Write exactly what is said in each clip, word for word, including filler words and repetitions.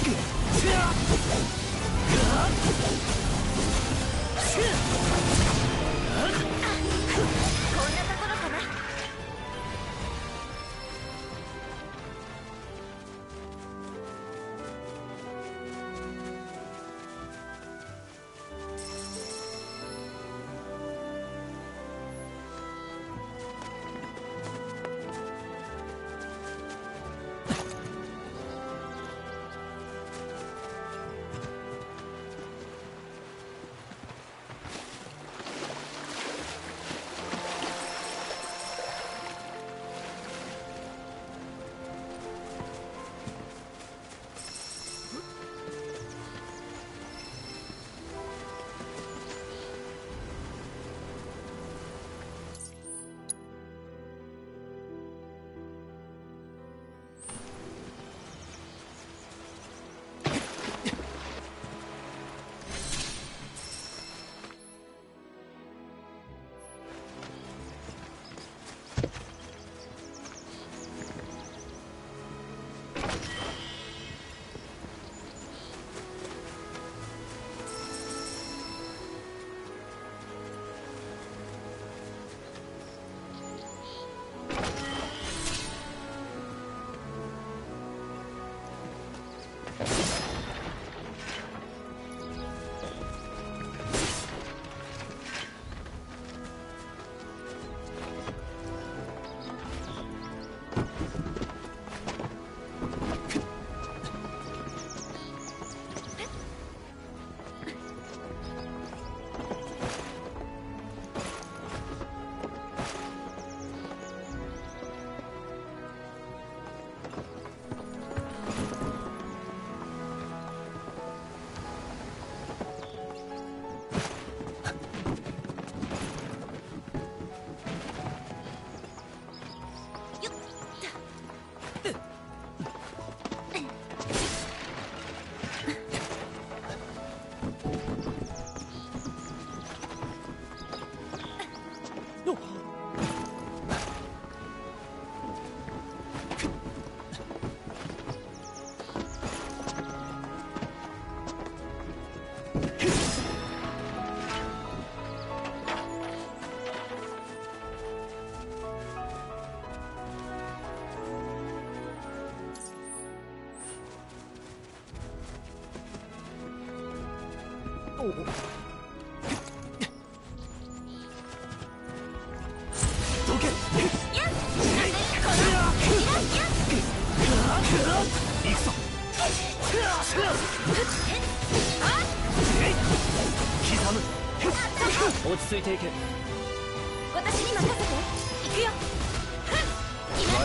落ち着いていけ。 私に任せて。行くよ。決まった。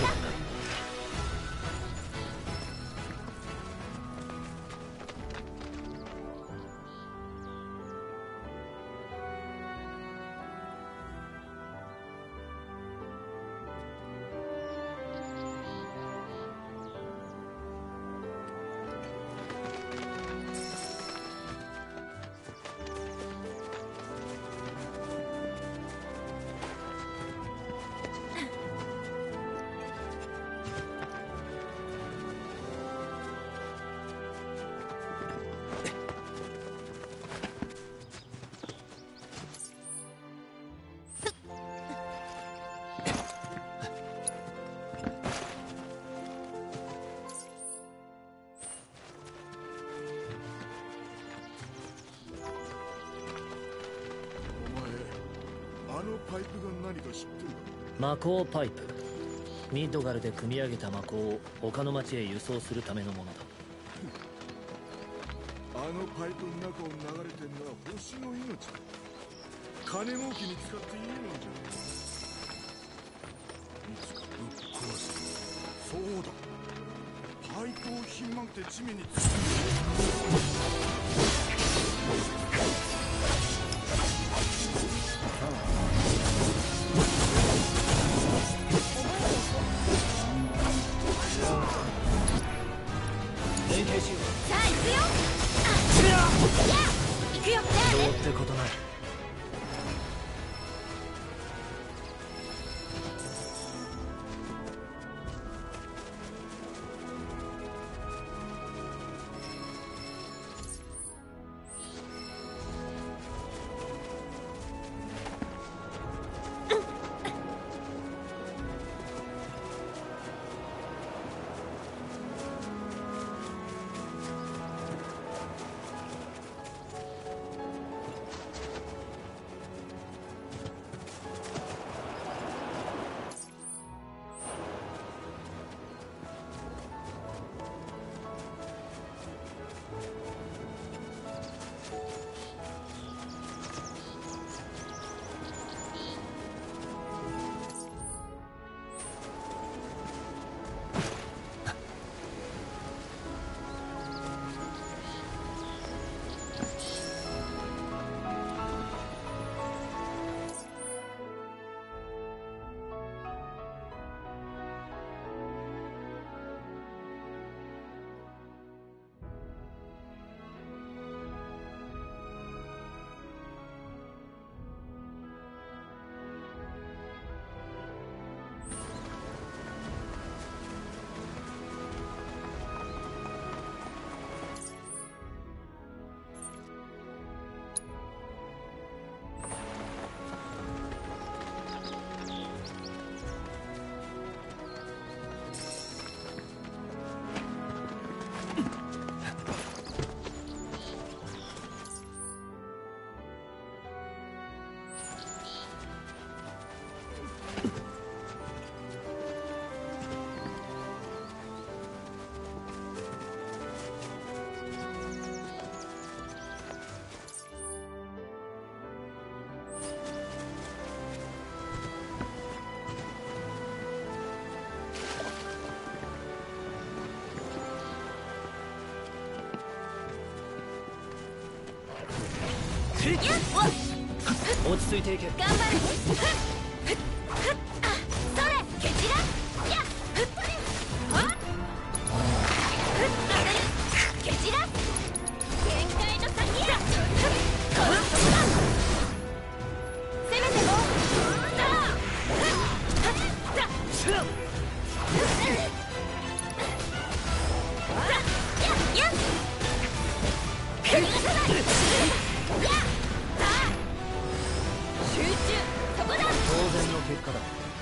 パイプが何か知ってるか？ 魔鋼パイプ。ミッドガルで組み上げた魔鋼を他の町へ輸送するためのものだ。 あのパイプの中を流れてるのは星の命だ。金儲けに使っていいもんじゃねえ。いつかぶっ壊す。そうだ、パイプをひん曲げて地面に突き連携しよう。 さあ行くよ。あ、やあ、行くよ。 どうってことない。 落ち着いていけ。 頑張るね。それ蹴散らやっふっ蹴散ら限界の先だ。このそこだ。攻めてもさあやっ逃がさない。やっ集中、そこだ。当然の結果だ。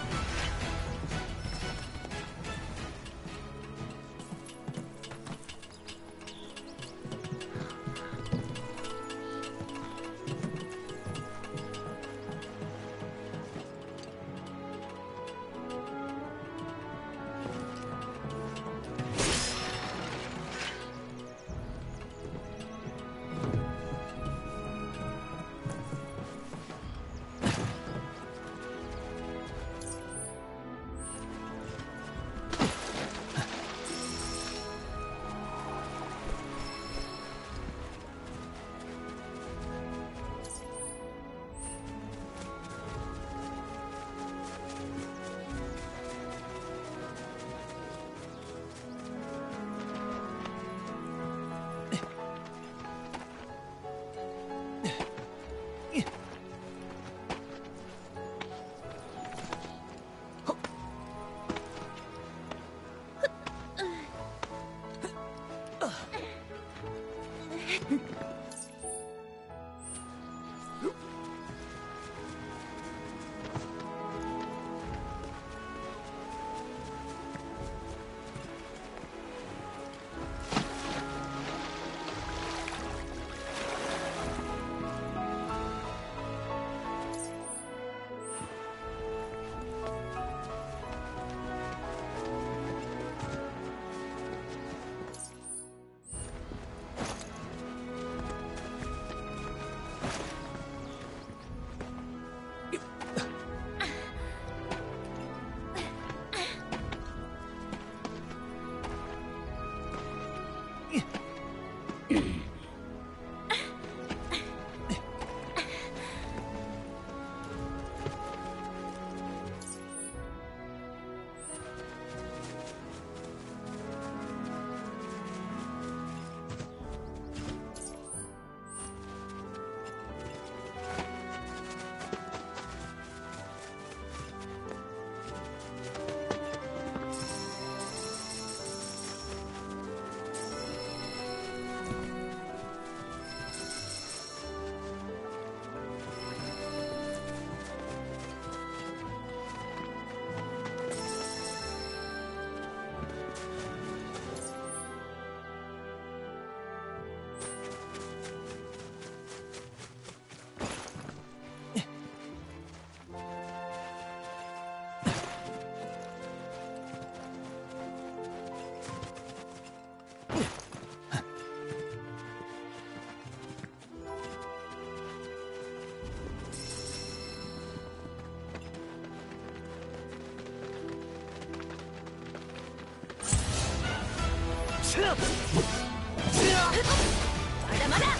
まだまだ。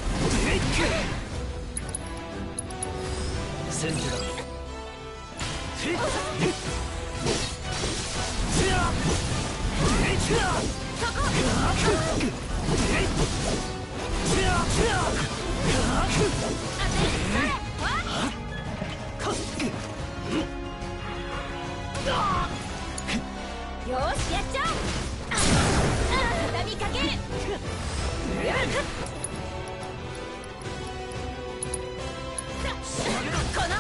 戦時だ。 よーし、やっちゃおう。畳みかける。このや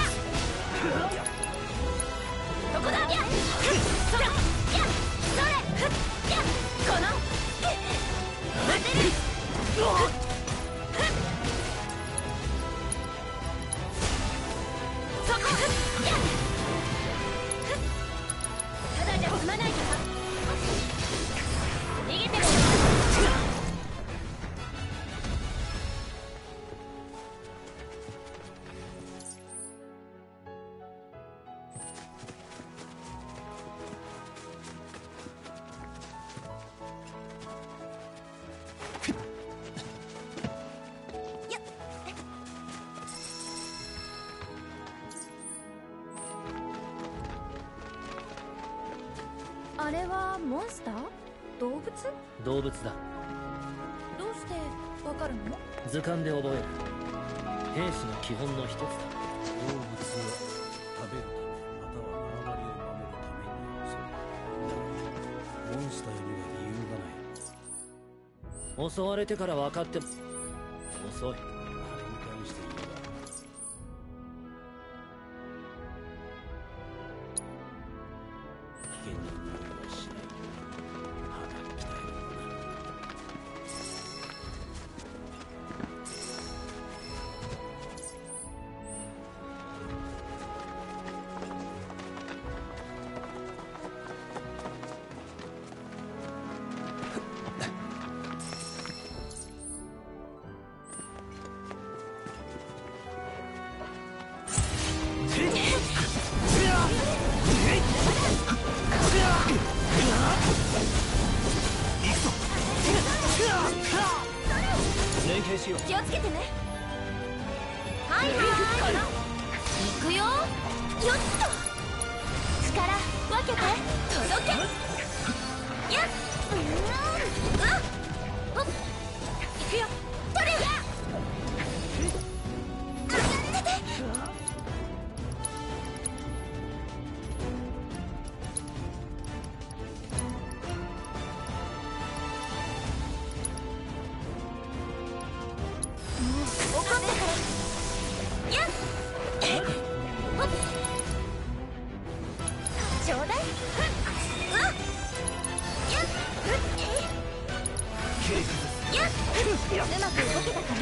どこだ。やそれやそれやこの当てる。そこやただじゃ済まないから逃げてもあれはモンスター？動物？ 動物だ。 どうしてわかるの？ 図鑑で覚える。兵士の基本の一つだ。 動物を食べるためまたは縄張りを守るために襲う。だがモンスターには理由がない。 襲われてから分かっても遅い。 あれに関して言えば危険な匂いはしない。歯が鍛えるのだ。 連携しよう。 気をつけてね。はいはい行くよ。よっと力分けて届け。やっうんあっほっ行くよ。取れや上がってて。怒ったからやっえっほっちょうだい。うわっやっえやっうまく動けたかな。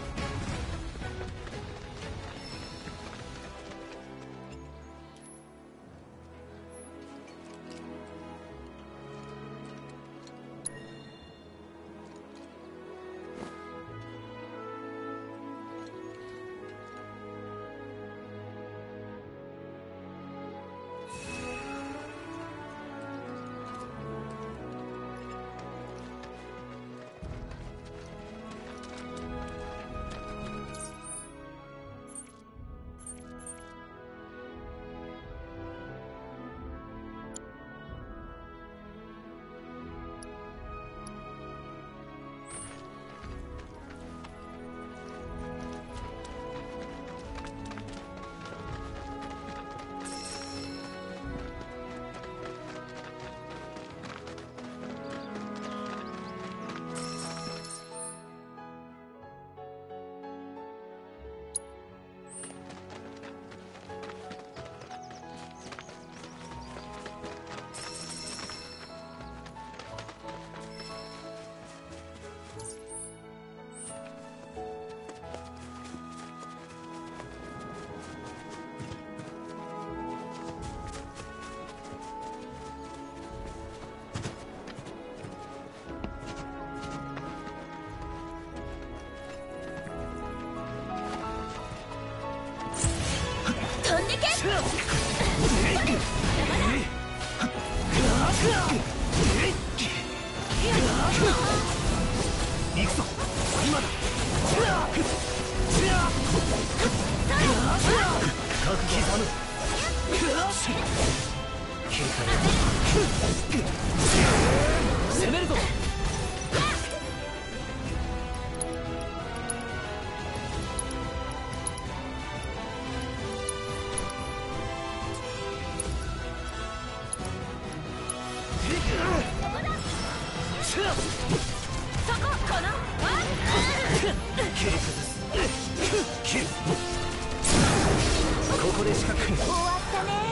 飛んでけ。 行くぞ今だ。深く刻む。警戒攻めるぞ。 そここのわ切り崩す。切る。ここで仕掛ける。 終わったね。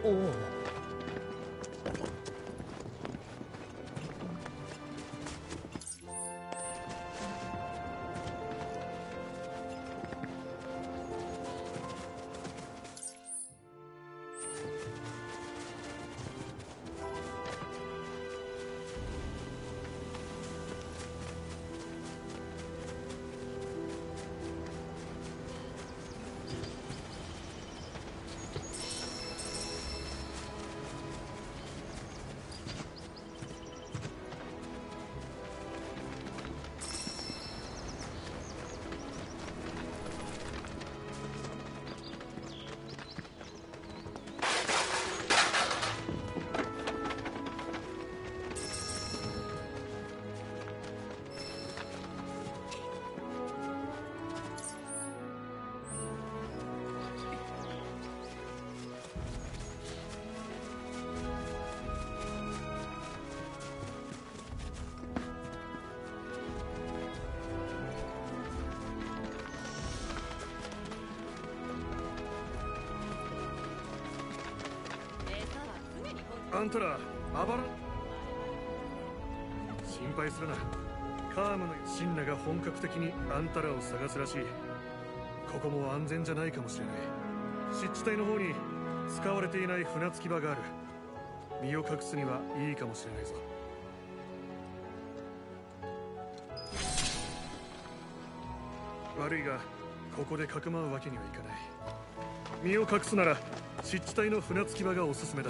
おお。 あんたら暴ら心配するな。カームのシンナが本格的にあんたらを探すらしい。ここも安全じゃないかもしれない。湿地帯の方に使われていない船着き場がある。身を隠すにはいいかもしれないぞ。悪いがここでかくまうわけにはいかない。身を隠すなら湿地帯の船着き場がおすすめだ。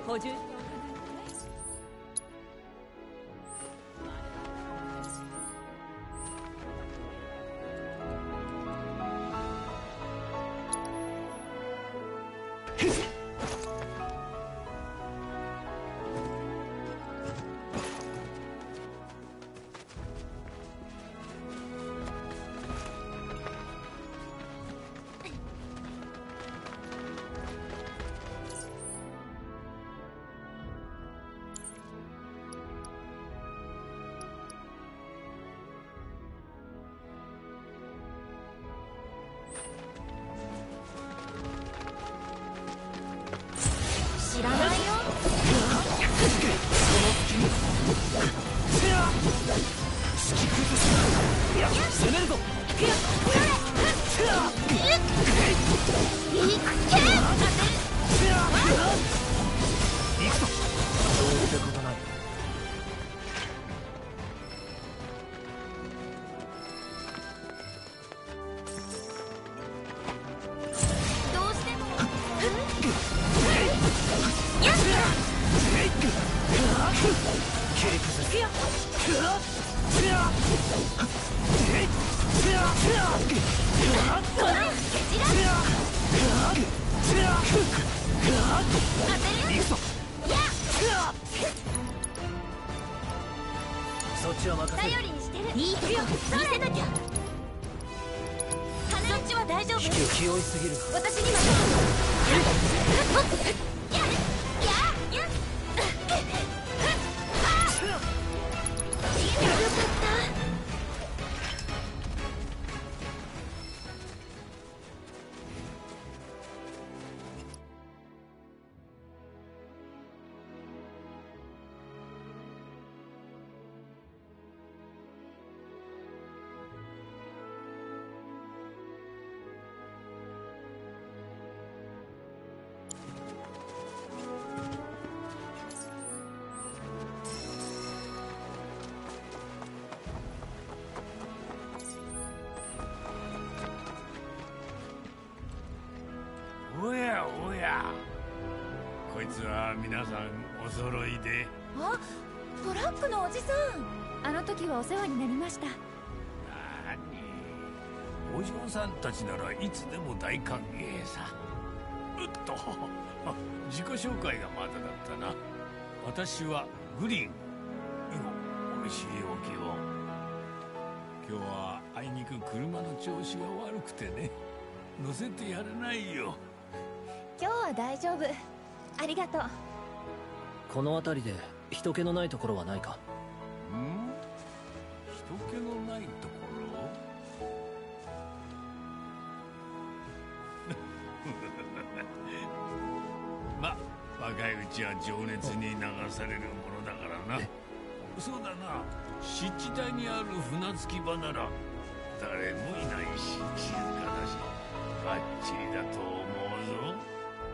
補充。知らないよ。 攻めるぞ。行くぞ。どうってことない。 どうしても。 切り崩すよ。そっちは任せる。 頼りにしてる。いいとこ見せなきゃ。そっちは大丈夫。 引き気負いすぎる。 私に任せる。 おやおや、こいつは皆さんお揃いで。 あ、トラックのおじさん。あの時はお世話になりました。 なに、お嬢さんたちならいつでも大歓迎さ。うっと自己紹介がまだだったな。私はグリーン。以後お見知りおきを。今日はあいにく車の調子が悪くてね、乗せてやれないよ。 今日は大丈夫。ありがとう。 この辺りで人気のないところはないか？ ん？人気のないところま、若いうちは情熱に流されるものだからな。そうだな、湿地帯にある船着き場なら誰もいないし静かだしバッチリだと思うぞ。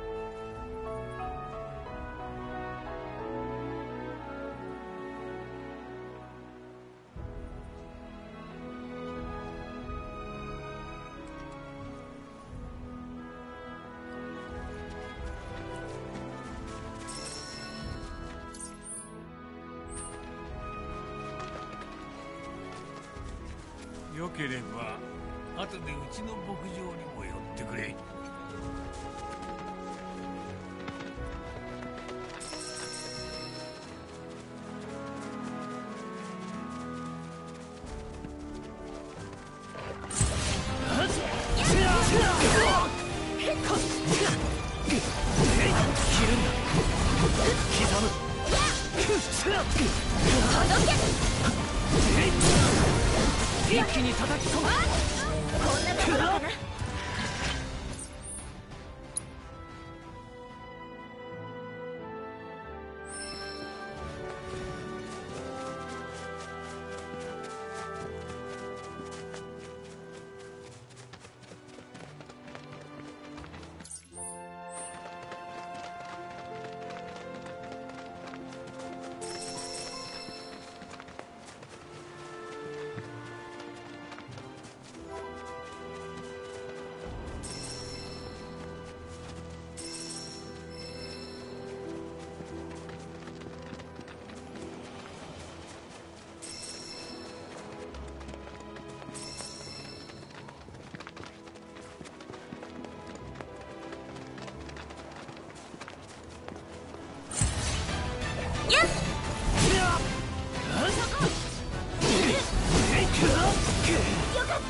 よければ後でうちの牧場にも寄ってくれ。 一気に叩き込む。 こんなところかな。 よかった。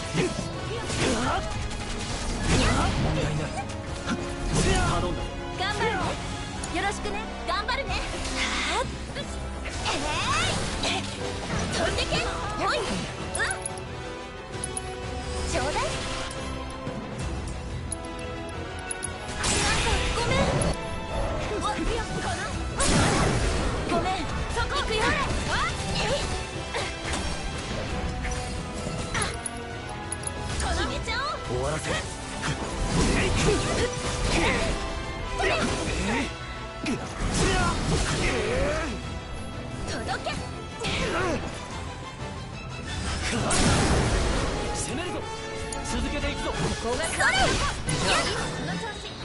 問題ない。頼んだ。 頑張るね。よろしくね。頑張るね。はっえい飛んでけ。おい、うん、ちょうだい。なんかごめん。うわ、このごめん、そこ行くよ。決めちゃおう。 終わらせる。 届け。 攻めるぞ。続けていくぞ。 ここがそれ。よし、その調子。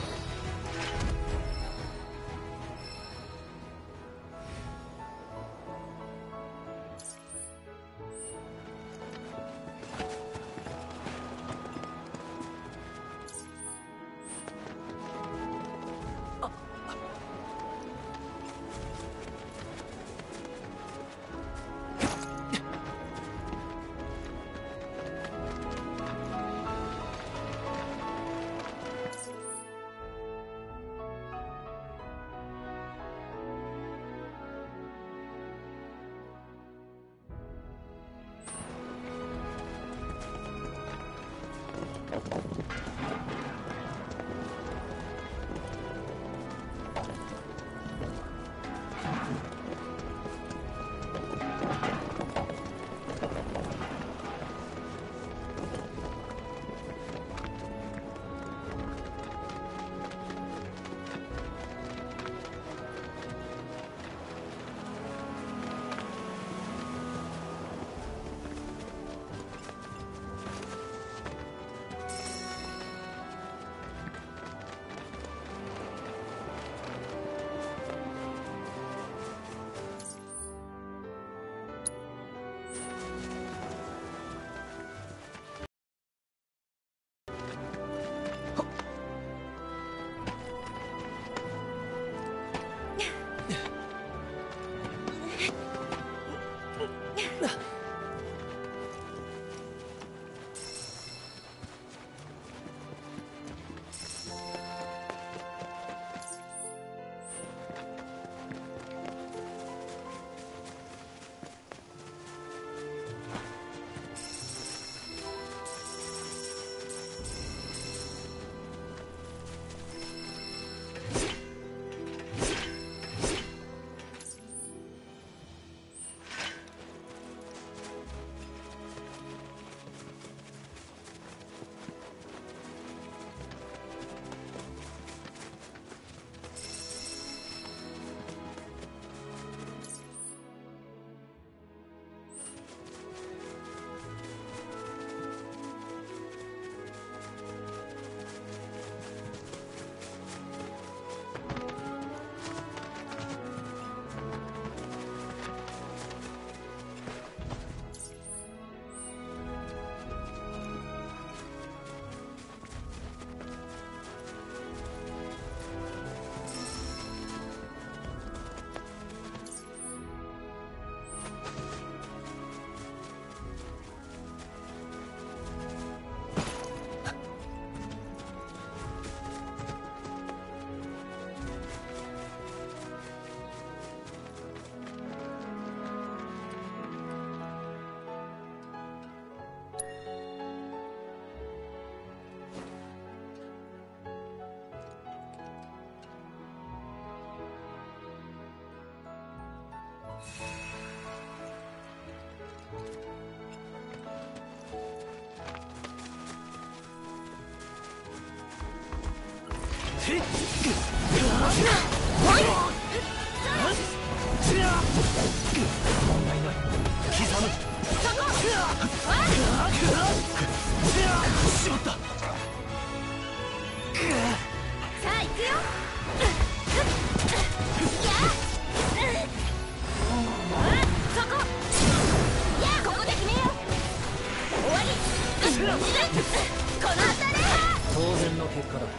当然の結果だ。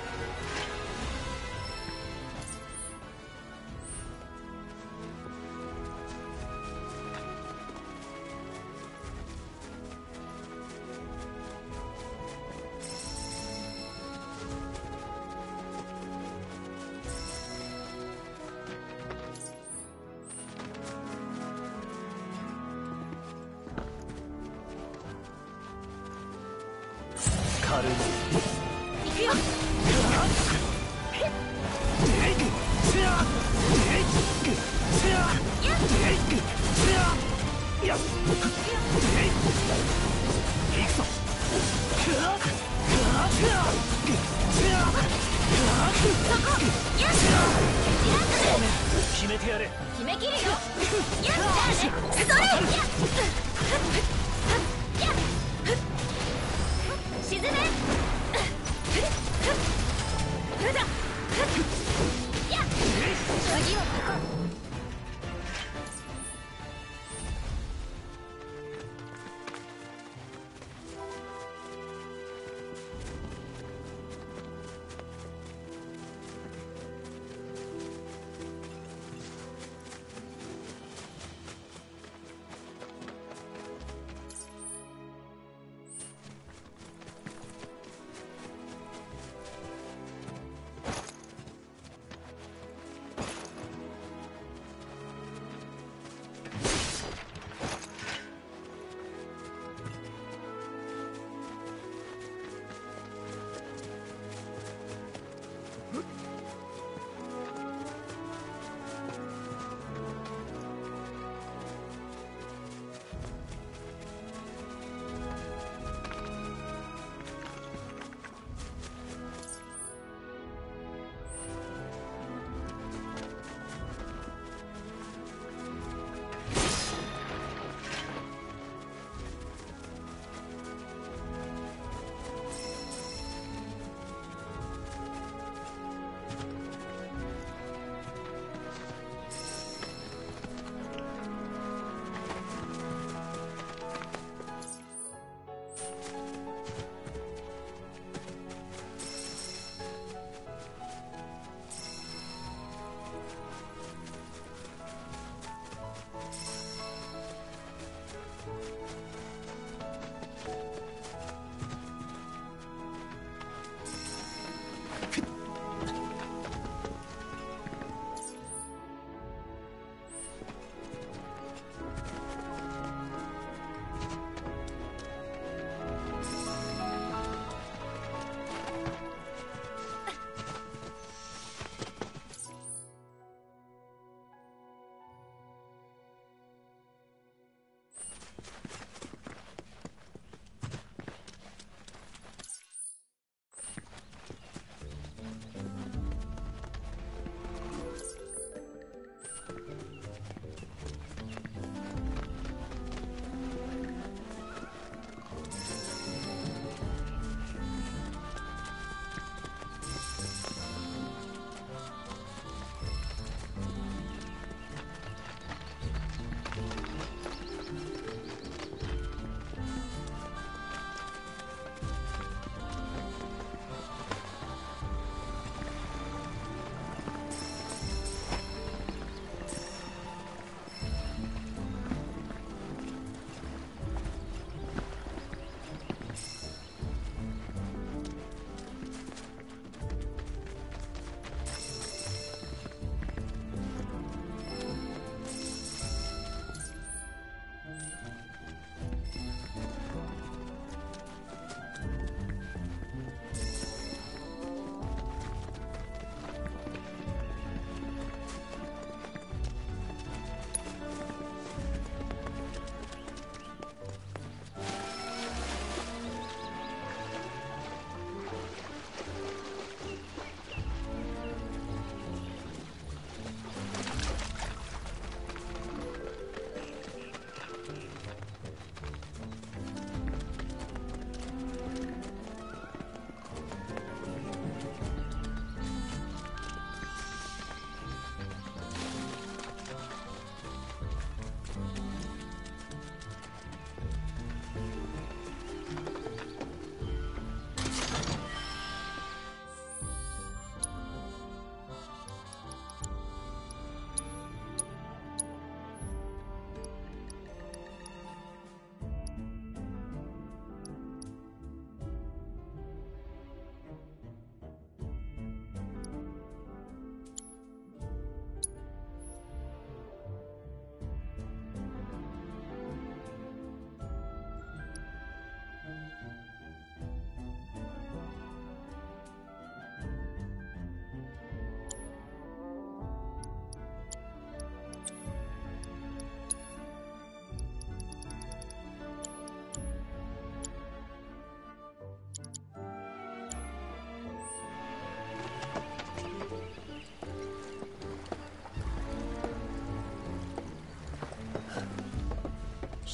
軽いもん。 行くよ。 決めてやれ。 決めきるよ。やっ、じゃあね。それ。やっ。やっ。沈め。ふだ。やっ。次はここ。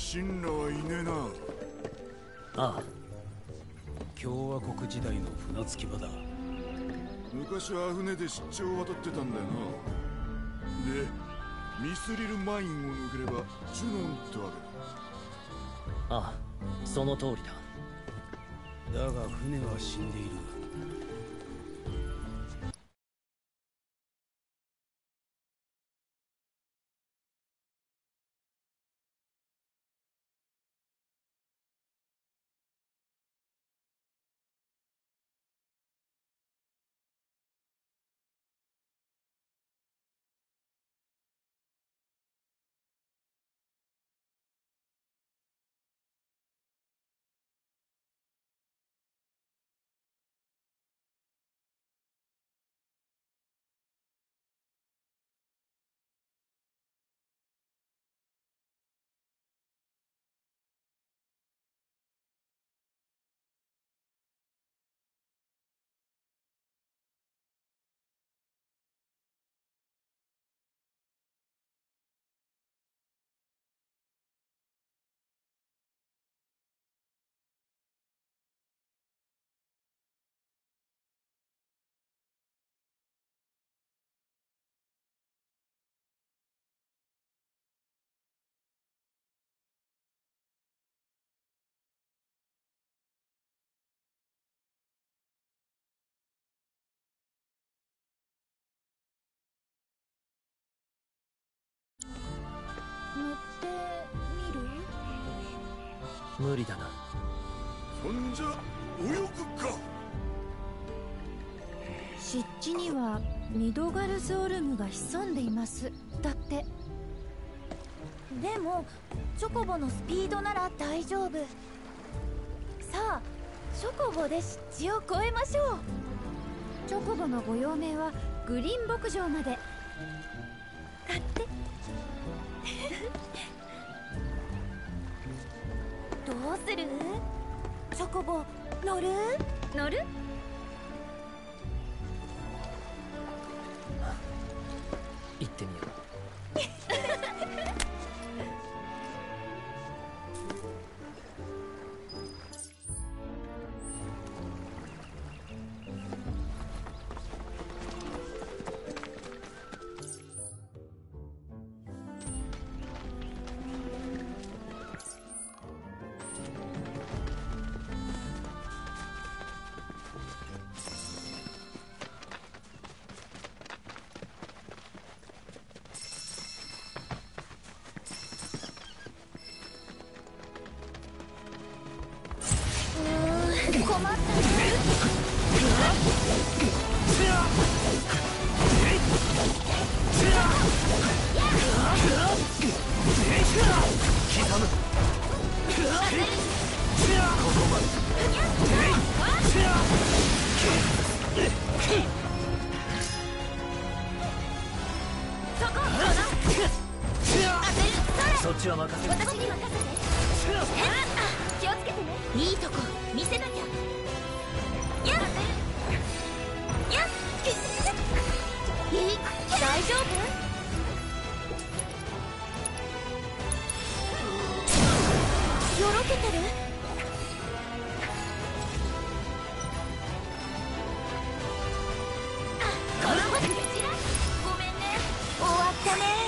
神羅はいねえな。 ああ、 共和国時代の船着き場だ。 昔は船で出張を渡ってたんだよな。でミスリルマインを抜ければジュノンってわけだ。 ああ、その通りだ。 だが船は死んでいる。 乗ってみる？ 無理だな。 そんじゃ泳ぐか。 湿地にはミドガルズオルムが潜んでいますだって。でもチョコボのスピードなら大丈夫。さあチョコボで湿地を越えましょう。チョコボのご用命はグリーン牧場まで。買ってどうする？チョコボ乗る？乗る？ 行ってみよう。 困ったね。 そっちは任せる。 私に任せて。気をつけてね。いいとこ見せなきゃ。やっやっいい大丈夫？よろけてる？あ、この子たちごめんね。終わったね。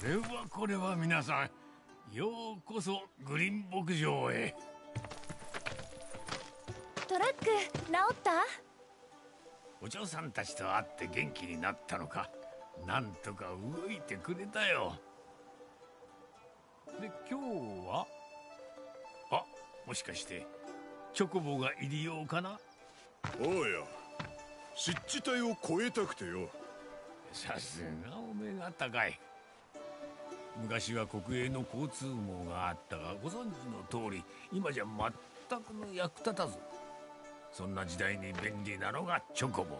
れはこれは皆さん、ようこそグリーン牧場へ。 トラック治った？ お嬢さんたちと会って元気になったのか。なんとか動いてくれたよ。で今日は、あ、もしかしてチョコボが入り用かな。 おうや、湿地帯を越えたくてよ。 さすがお目が高い。昔は国営の交通網があったが、ご存知の通り今じゃ全くの役立たず。そんな時代に便利なのがチョコボ。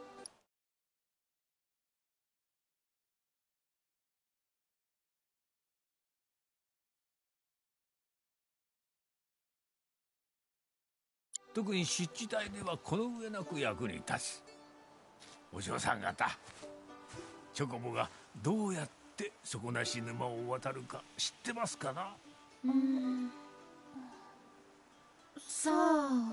特に湿地帯ではこの上なく役に立つ。お嬢さん方、チョコボがどうやって底なし沼を渡るか知ってますかな？ うーん、さあ。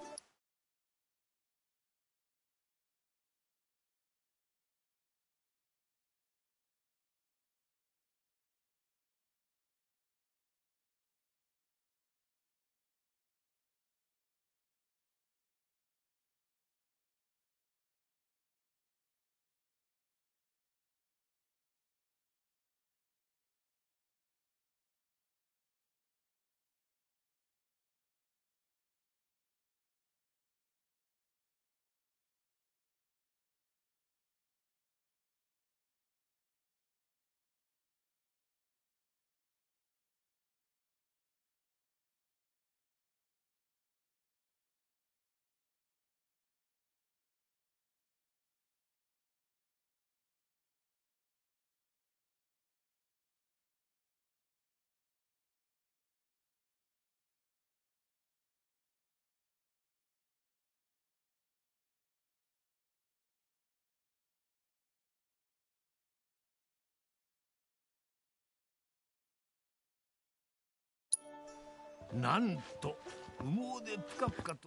なんと羽毛でプカプカと。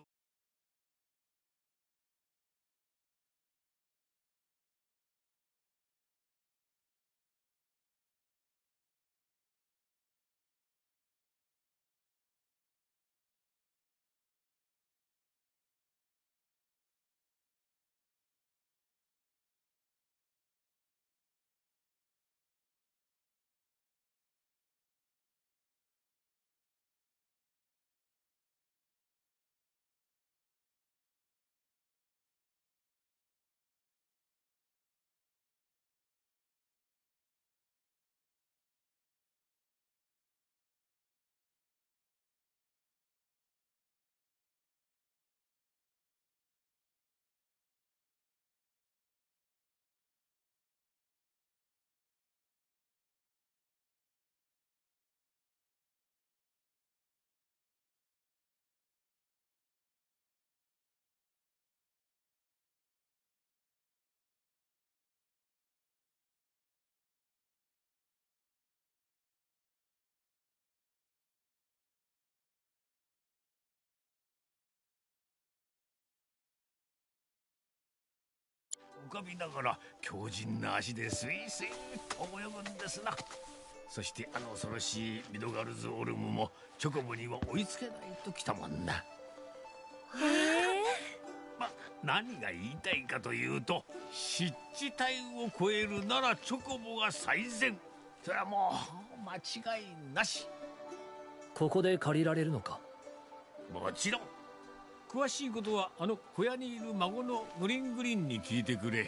浮かびながら強靭な足でスイスイと泳ぐんですな。そしてあの恐ろしいミドガルズオルムもチョコボには追いつけないときたもんだ。 へえ。 ま、何が言いたいかというと、湿地帯を越えるならチョコボが最善。それはもう間違いなし。 ここで借りられるのか？ もちろん。詳しいことはあの小屋にいる孫のグリングリンに聞いてくれ。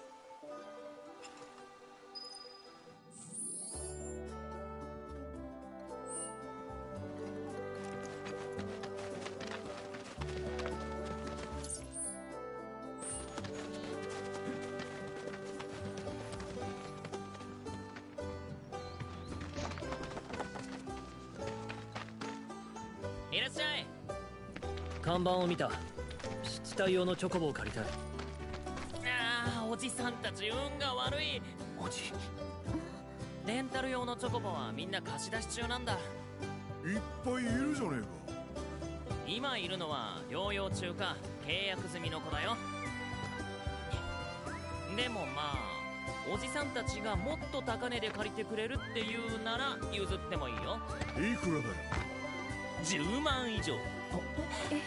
いらっしゃい。看板を見た。湿地帯用のチョコボを借りたい。 ああ、おじさんたち運が悪い。 おじ、 レンタル用のチョコボはみんな貸し出し中なんだ。 いっぱいいるじゃねえか。 今いるのは療養中か契約済みの子だよ。でもまあおじさんたちがもっと高値で借りてくれるっていうなら譲ってもいいよ。 いくらだよ。 じゅうまん以上。 え、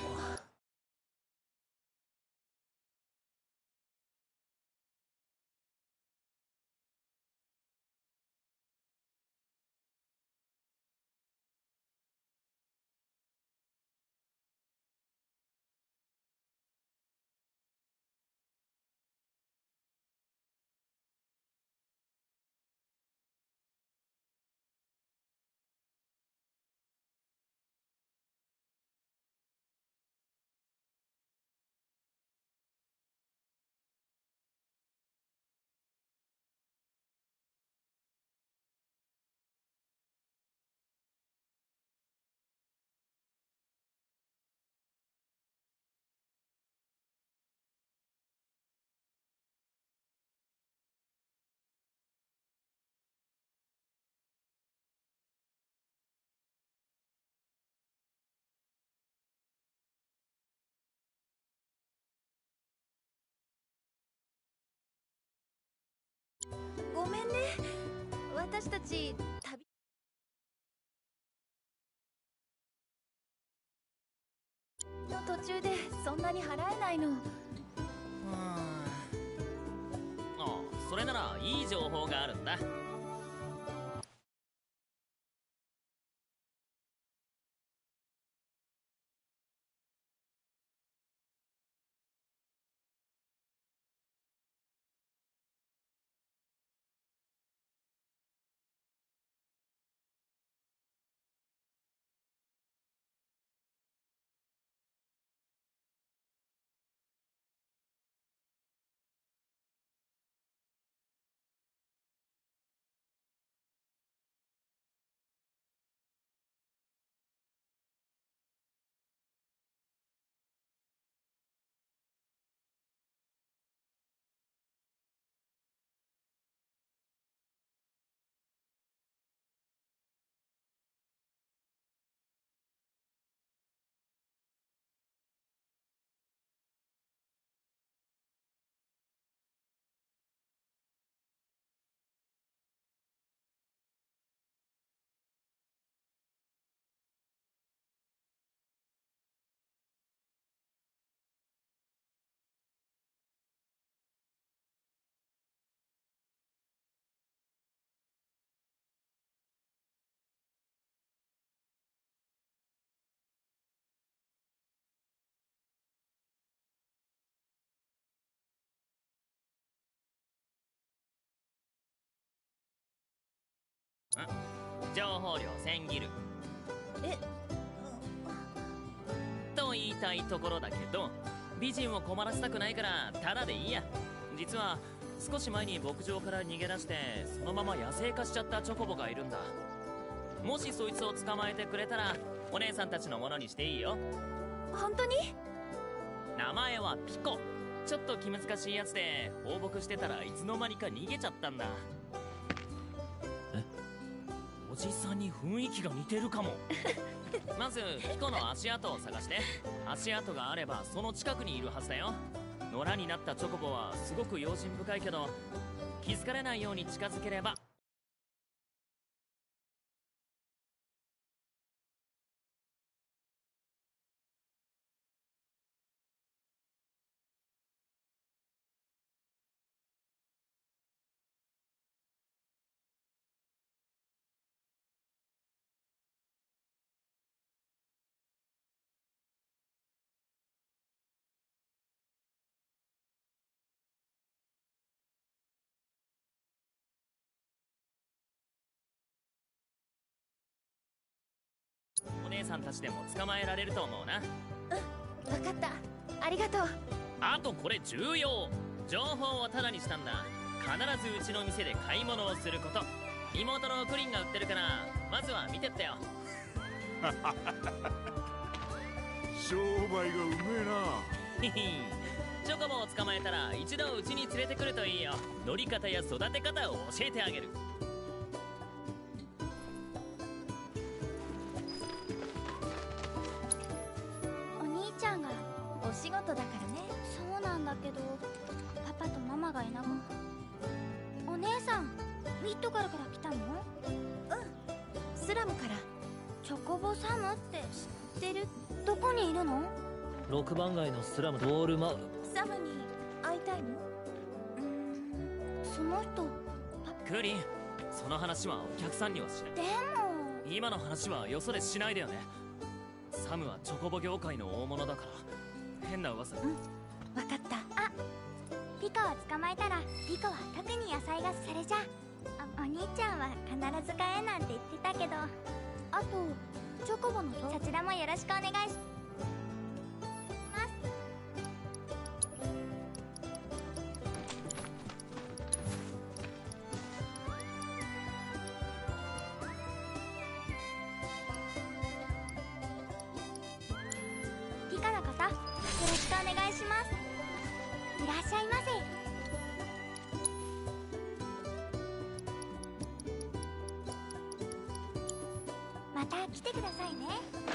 ごめんね。私たち旅の途中でそんなに払えないの。 うーん。あ、それならいい情報があるんだ。ん？情報量千ギル。 え、 と言いたいところだけど、美人を困らせたくないからタダでいいや。実は少し前に牧場から逃げ出してそのまま野生化しちゃったチョコボがいるんだ。もしそいつを捕まえてくれたらお姉さんたちのものにしていいよ。 本当に？ 名前はピコ。ちょっと気難しいやつで放牧してたらいつの間にか逃げちゃったんだ。え？おじさんに雰囲気が似てるかも。まずピコの足跡を探して。足跡があればその近くにいるはずだよ。野良になったチョコボはすごく用心深いけど気づかれないように近づければ。お姉さんたちでも捕まえられると思うな。 うん、分かった。ありがとう。 あとこれ重要。情報をタダにしたんだ。必ずうちの店で買い物をすること。妹のクリンが売ってるからまずは見てってよ。 商売がうめえな。 ヒヒン。チョコボを捕まえたら一度うちに連れてくるといいよ。乗り方や育て方を教えてあげる。 お兄ちゃんがお仕事だからね。そうなんだけどパパとママがいなくミッドガルから来たの？うん、スラムから。チョコボサムって知ってる？どこにいるの？ ろくばん街のスラムウォールマウ。 サムに会いたいの？うーん、その人クリン、その話はお客さんにはしない。 でも今の話はよそでしないでよね。サムはチョコボ業界の大物だから変な噂。 うん、わかった。あ、ピコを捕まえたらピコは特に野菜がそれじゃ。お、お兄ちゃんは必ず買えなんて言ってたけど。あとチョコボのそちらもよろしくお願いします。ピコのことよろしくお願いします。いらっしゃいませ。また来てくださいね。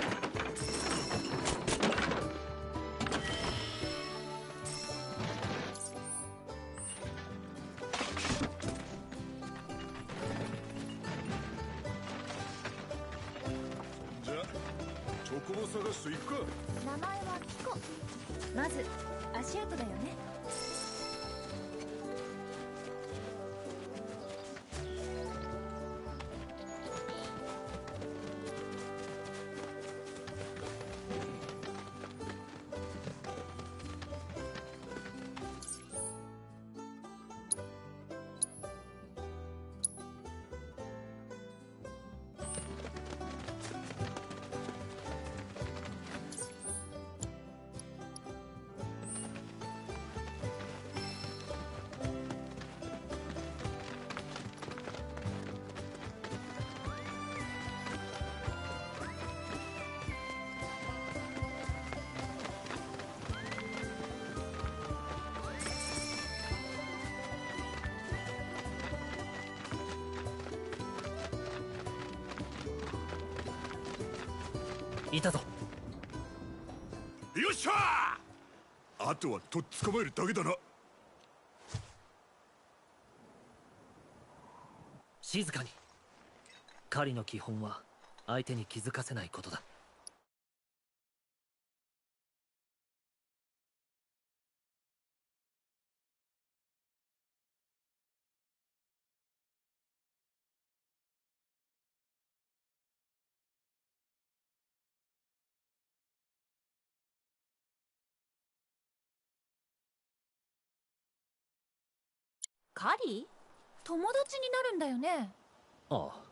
じゃあチョコボ探しと行くか。 名前はピコ。まず足跡だよね。 いたぞ。 よっしゃー。あとはとっ捕まえるだけだな。 静かに。狩りの基本は相手に気づかせないことだ。 カリ？友達になるんだよね。 ああ。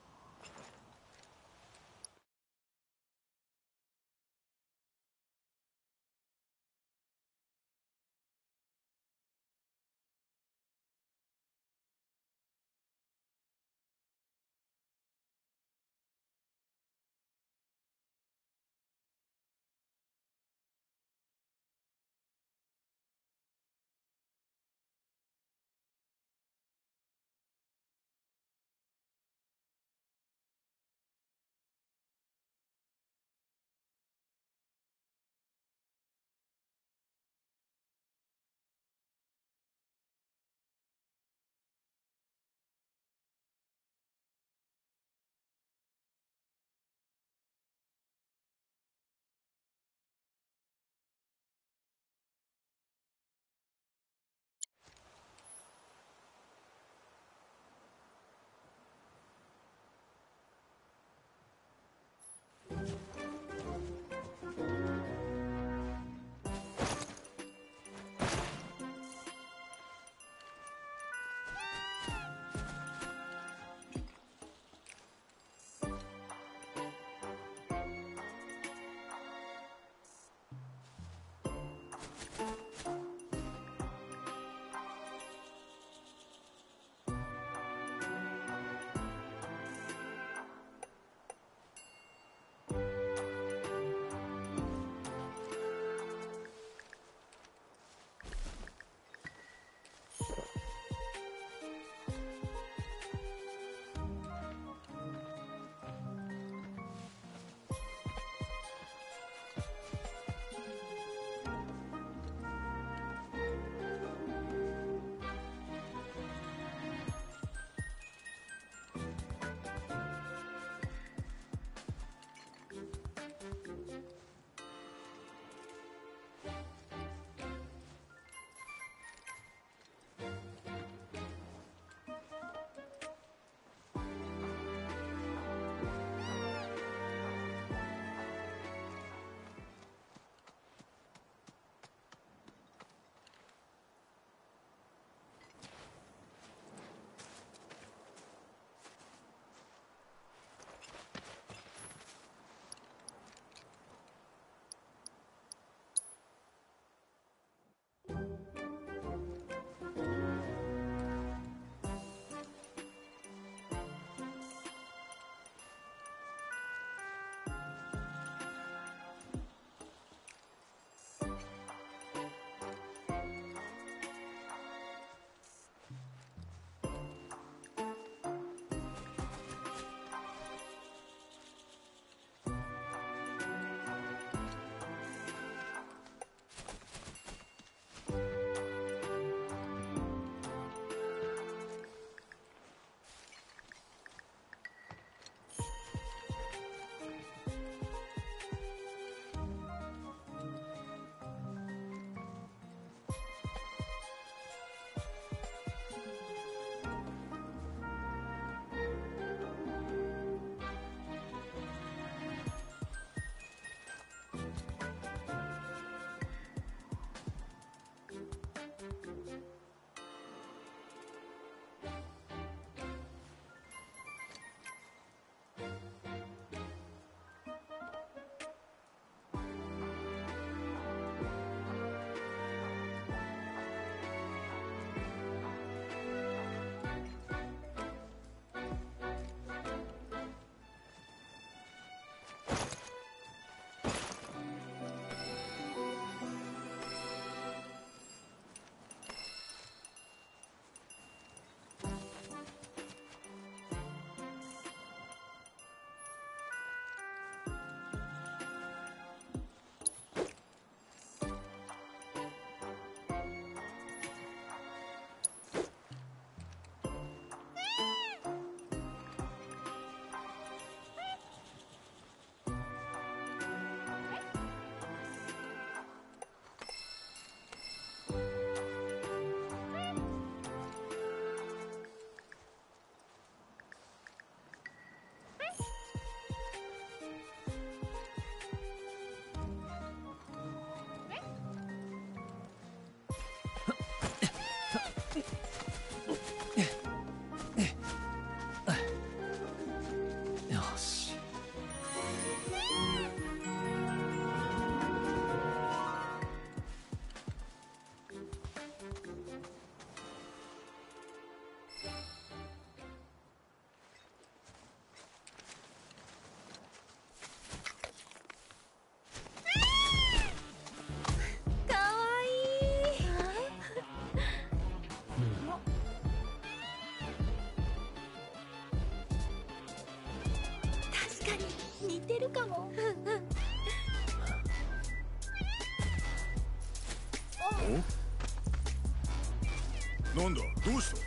なんだ、どうした？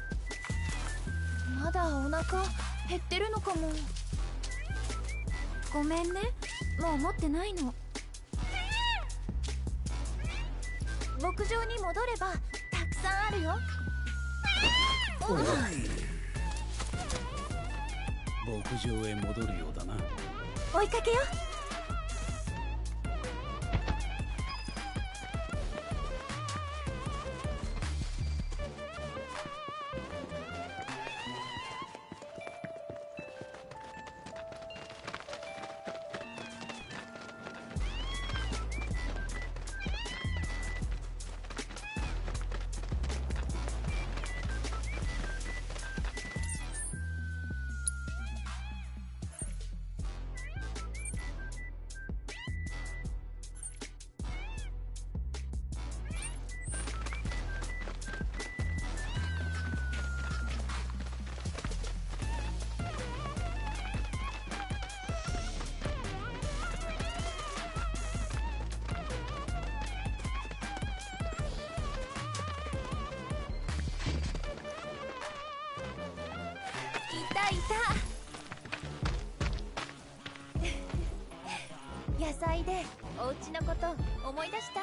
まだお腹減ってるのかも。ごめんね、もう持ってないの。牧場に戻ればたくさんあるよ。 牧場へ戻るようだな。 追いかけよ。いたいた。野菜でお家のこと思い出した？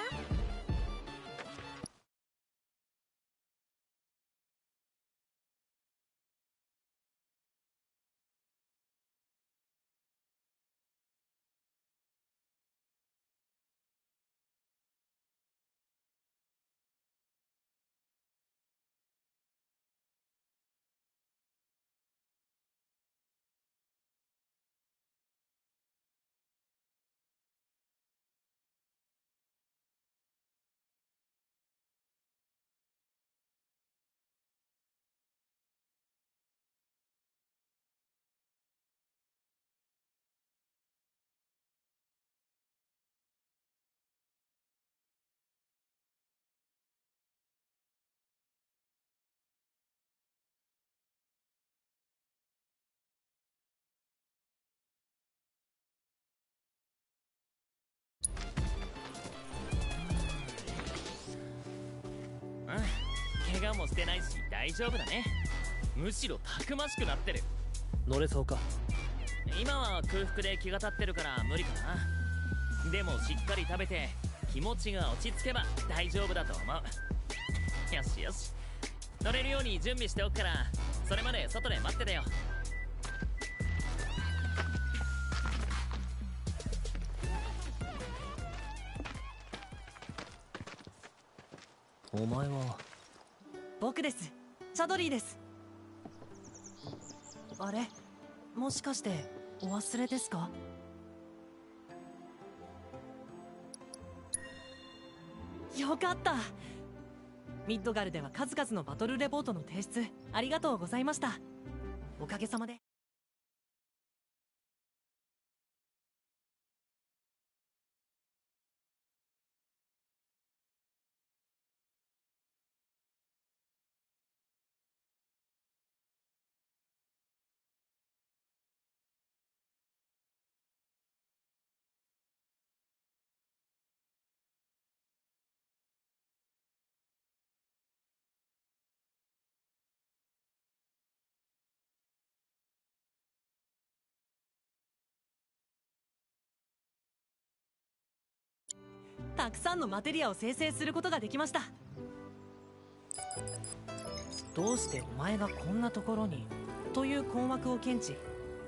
うん、怪我もしてないし大丈夫だね。むしろたくましくなってる。 乗れそうか？ 今は空腹で気が立ってるから無理かな。でもしっかり食べて気持ちが落ち着けば大丈夫だと思う。よしよし、乗れるように準備しておくから、それまで外で待っててよ。 お前は？ 僕です。チャドリーです。あれ、もしかしてお忘れですか？よかった。ミッドガルでは数々のバトルレポートの提出ありがとうございました。おかげさまで。たくさんのマテリアを生成することができました。どうしてお前がこんなところにという困惑を検知。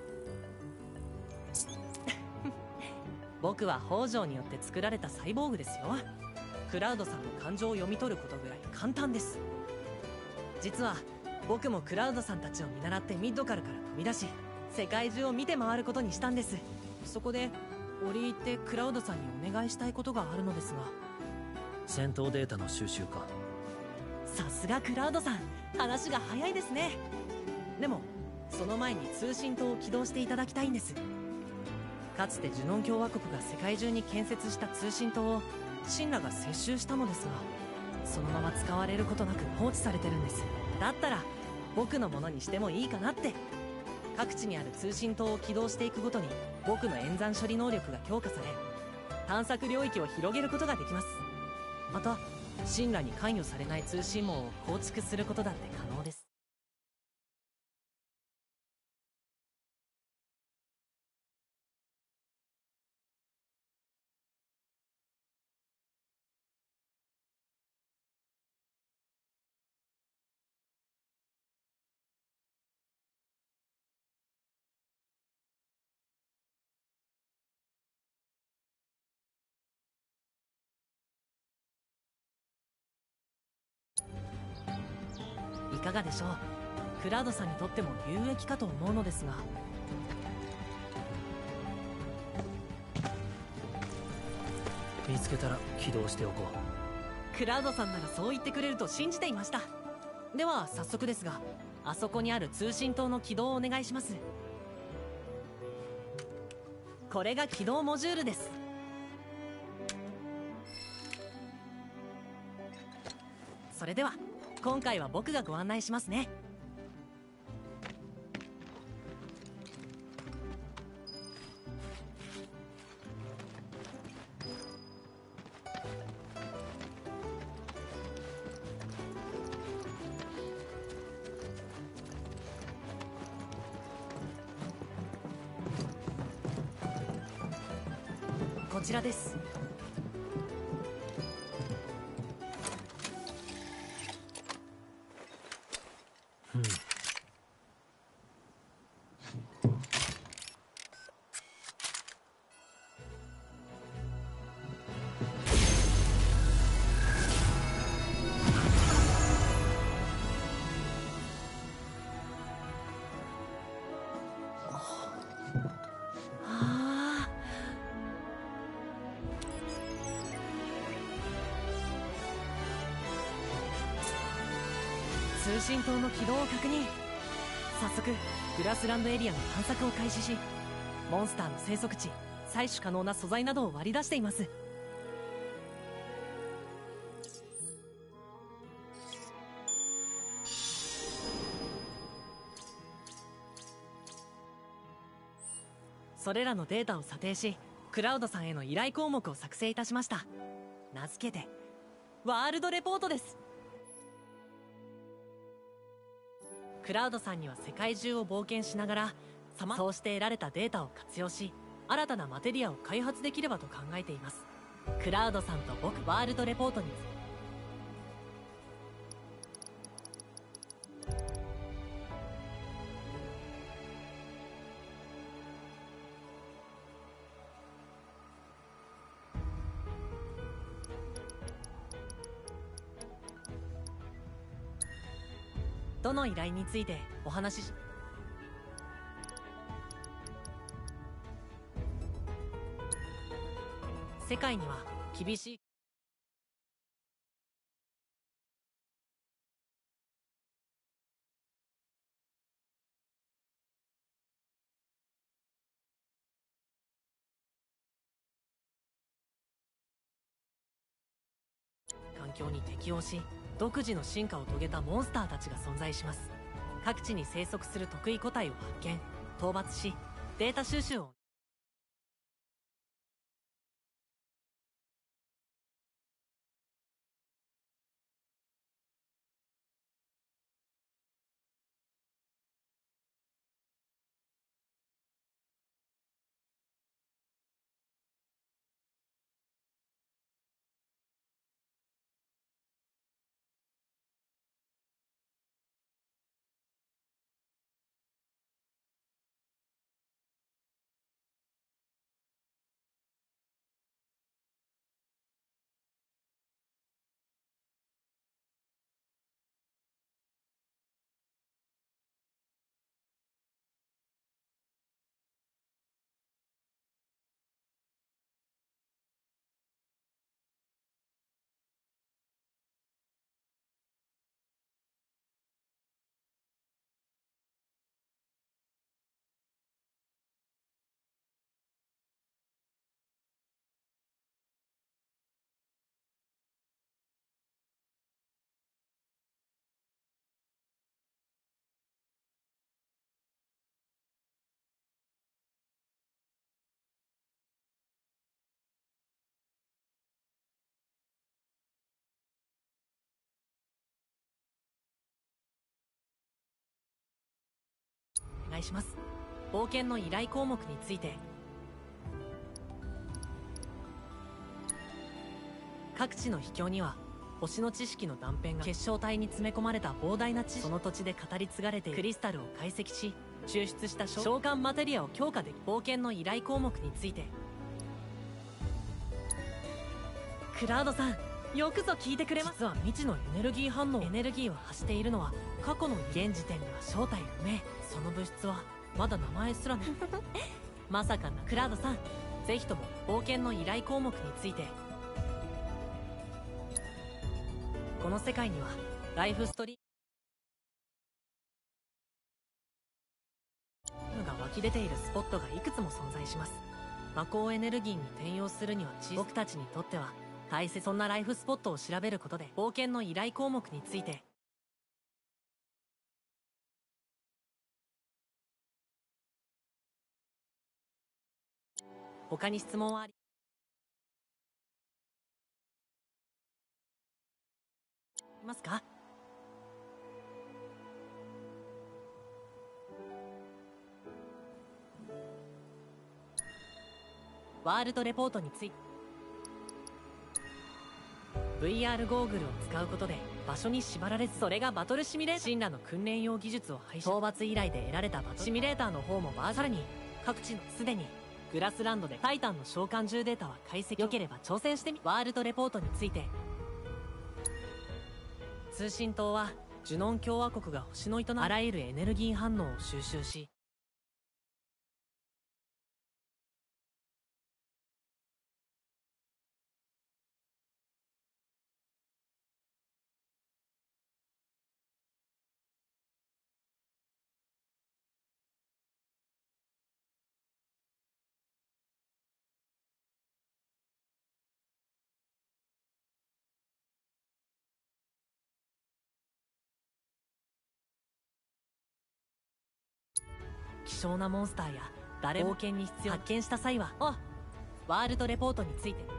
僕は北条によって作られたサイボーグですよ。クラウドさんの感情を読み取ることぐらい簡単です。実は僕もクラウドさんたちを見習ってミッドカルから飛び出し、世界中を見て回ることにしたんです。そこで折り入ってクラウドさんにお願いしたいことがあるのですが。 戦闘データの収集か？ さすがクラウドさん、話が早いですね。でもその前に通信塔を起動していただきたいんです。かつてジュノン共和国が世界中に建設した通信塔を神羅が接収したのですが、そのまま使われることなく放置されてるんです。だったら僕のものにしてもいいかなって。各地にある通信塔を起動していくごとに僕の演算処理能力が強化され、探索領域を広げることができます。また神羅に関与されない通信網を構築することだって可能です。いかがでしょう。クラウドさんにとっても有益かと思うのですが。 見つけたら起動しておこう。 クラウドさんならそう言ってくれると信じていました。では早速ですが、あそこにある通信塔の起動をお願いします。これが起動モジュールです。それでは今回は僕がご案内しますね。こちらです。通信塔の起動を確認。早速グラスランドエリアの探索を開始し、モンスターの生息地、採取可能な素材などを割り出しています。それらのデータを査定し、クラウドさんへの依頼項目を作成いたしました。名付けてワールドレポートです。クラウドさんには世界中を冒険しながらそうして得られたデータを活用し、新たなマテリアを開発できればと考えています。クラウドさんと僕、ワールドレポートにどの依頼についてお話し。世界には厳しい環境に適応し、独自の進化を遂げたモンスターたちが存在します。各地に生息する特異個体を発見、討伐し、データ収集を願いします。冒険の依頼項目について。各地の秘境には星の知識の断片が結晶体に詰め込まれた膨大な知識、その土地で語り継がれているクリスタルを解析し抽出した召喚マテリアを強化できる。冒険の依頼項目について。クラウドさん、よくぞ聞いてくれます。実は未知のエネルギー反応、エネルギーを発しているのは過去の現時点では正体不明。その物質はまだ名前すらないまさかな。クラウドさん、ぜひとも冒険の依頼項目について。この世界にはライフストリームが湧き出ているスポットがいくつも存在します。魔法エネルギーに転用するには小僕たちにとっては大切。そんなライフスポットを調べることで冒険の依頼項目について。他に質問はありますか？ワールドレポートについて。 ブイアール ゴーグルを使うことで場所に縛られず、それがバトルシミュレーター。神羅の訓練用技術を廃止。討伐依頼で得られたバトルシミュレーターの方もバー。さらに各地のすでにグラスランドでタイタンの召喚獣データは解析。良ければ挑戦してみ。ワールドレポートについて。通信塔はジュノン共和国が星の営むあらゆるエネルギー反応を収集し、希少なモンスターや誰も冒険に必要発見した際は、あワールドレポートについて。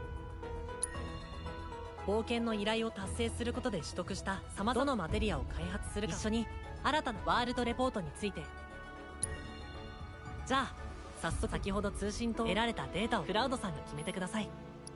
冒険の依頼を達成することで取得した様々なマテリアを開発するか、一緒に新たなワールドレポートについて。じゃあ早速先ほど通信と得られたデータをクラウドさんが決めてください。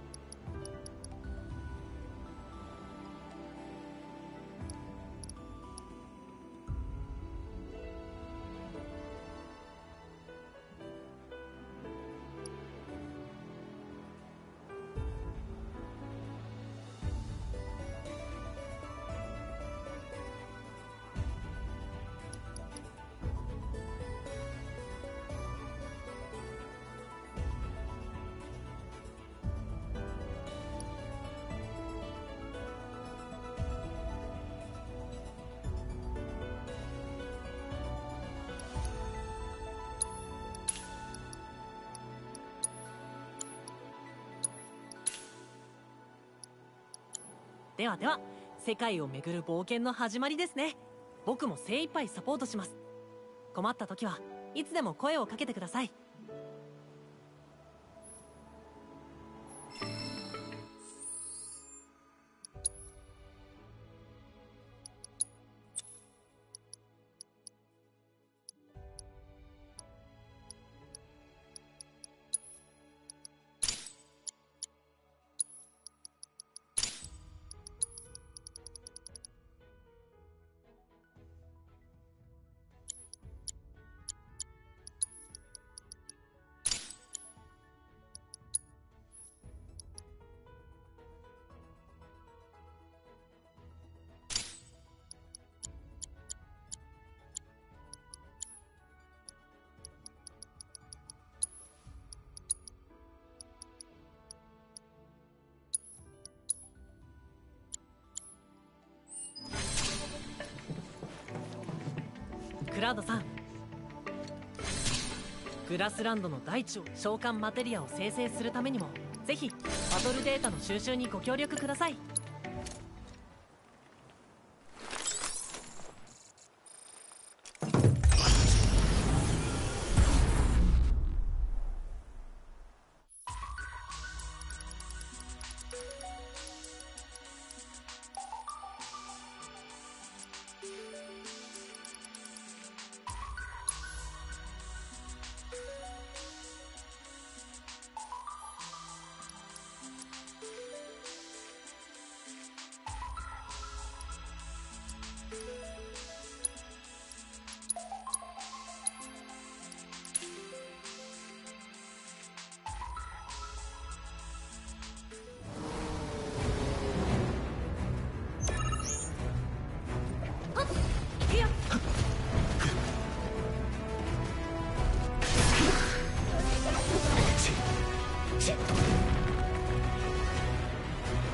ではでは、世界を巡る冒険の始まりですね。僕も精一杯サポートします。困った時はいつでも声をかけてください。クラウドさん、グラスランドの大地を召喚マテリアを生成するためにもぜひバトルデータの収集にご協力ください。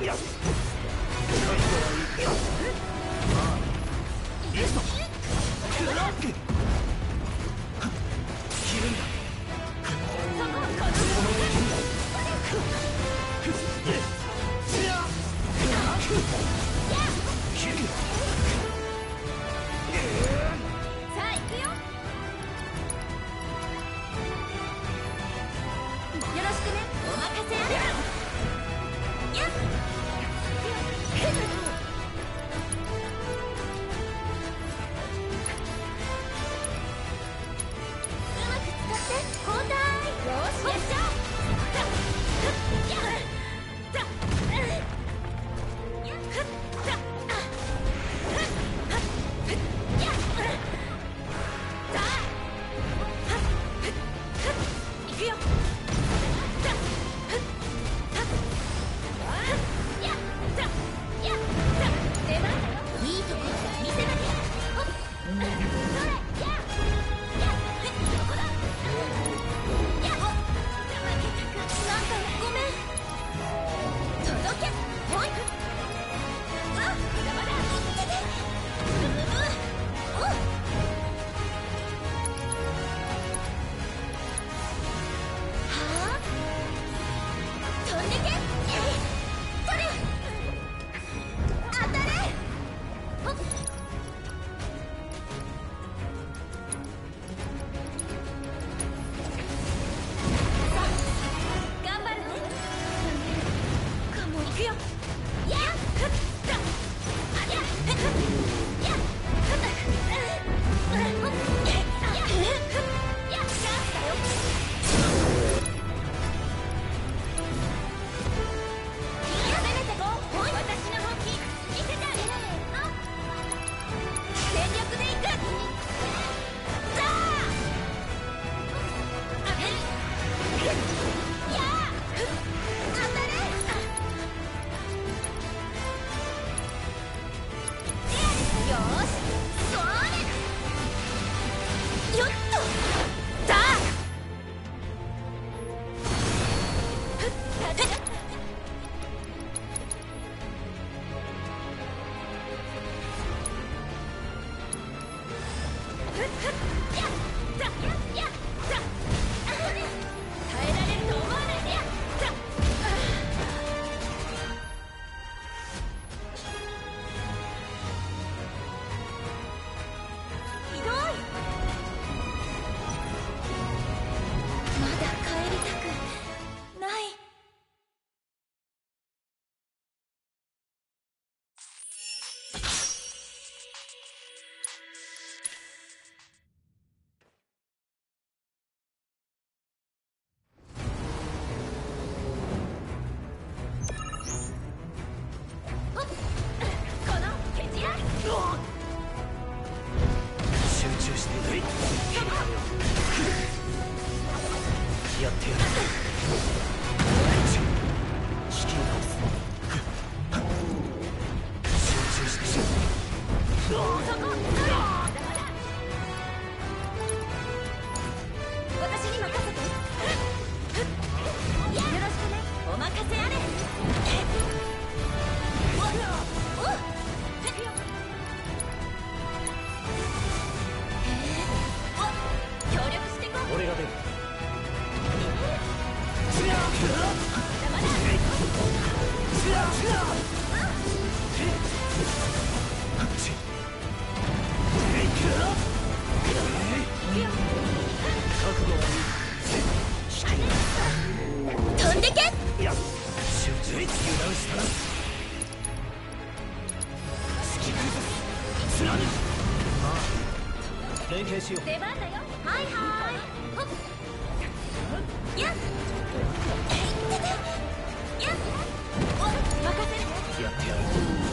連携しよう。 出番だよ。はいはい。ほっ。やっ。えいってて。やっ。お、任せる。 やってやる。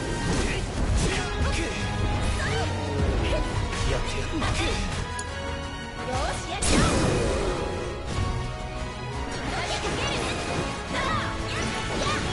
それ。 やってやる。 よーし、やっちゃおう。投げかける。さあ、やっ。やっ。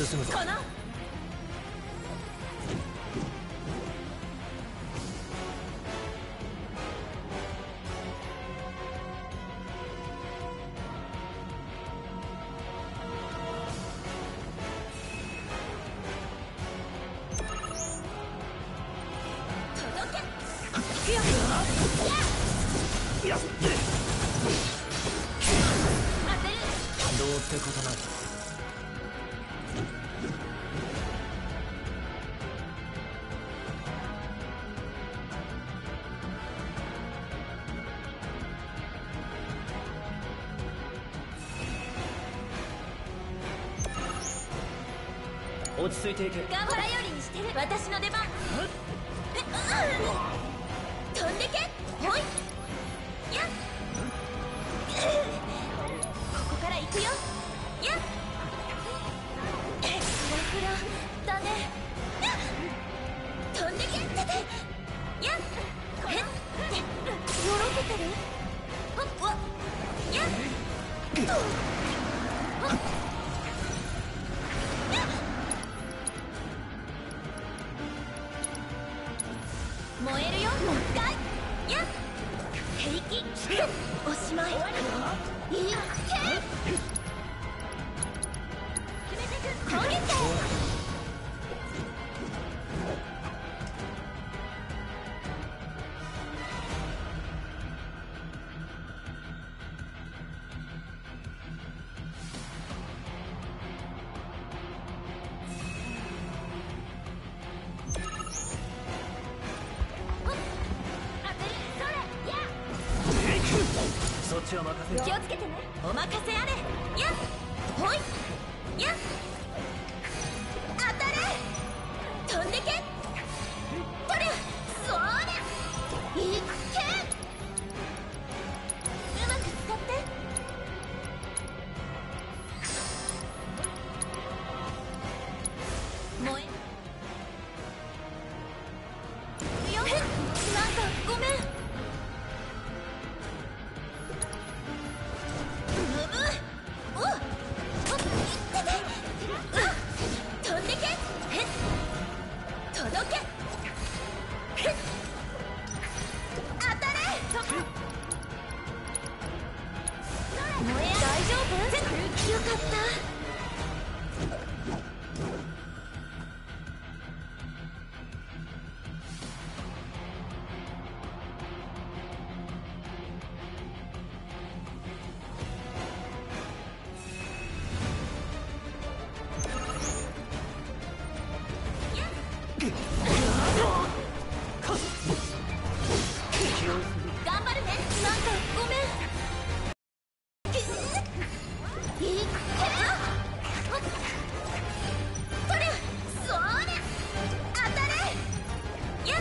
進むぞ。 このどうってことない。落ち着いていけ。 頑張らよりにしてる。私の出番。えうん飛んでけほいやっここから行くよやっフラフラだねやっ飛んでけっててやっえってよろけてるほっわやっとほっ燃えるよもう一回やっ平気おしまいいっけ攻撃そっちは任せる。 気をつけてねお任せあれやっほいやっ当たれ飛んでけとりゃそれいっけうまく使って燃えよっなんかごめんよかった頑張るねなんかごめんいっけとりゃそれ当たれやっ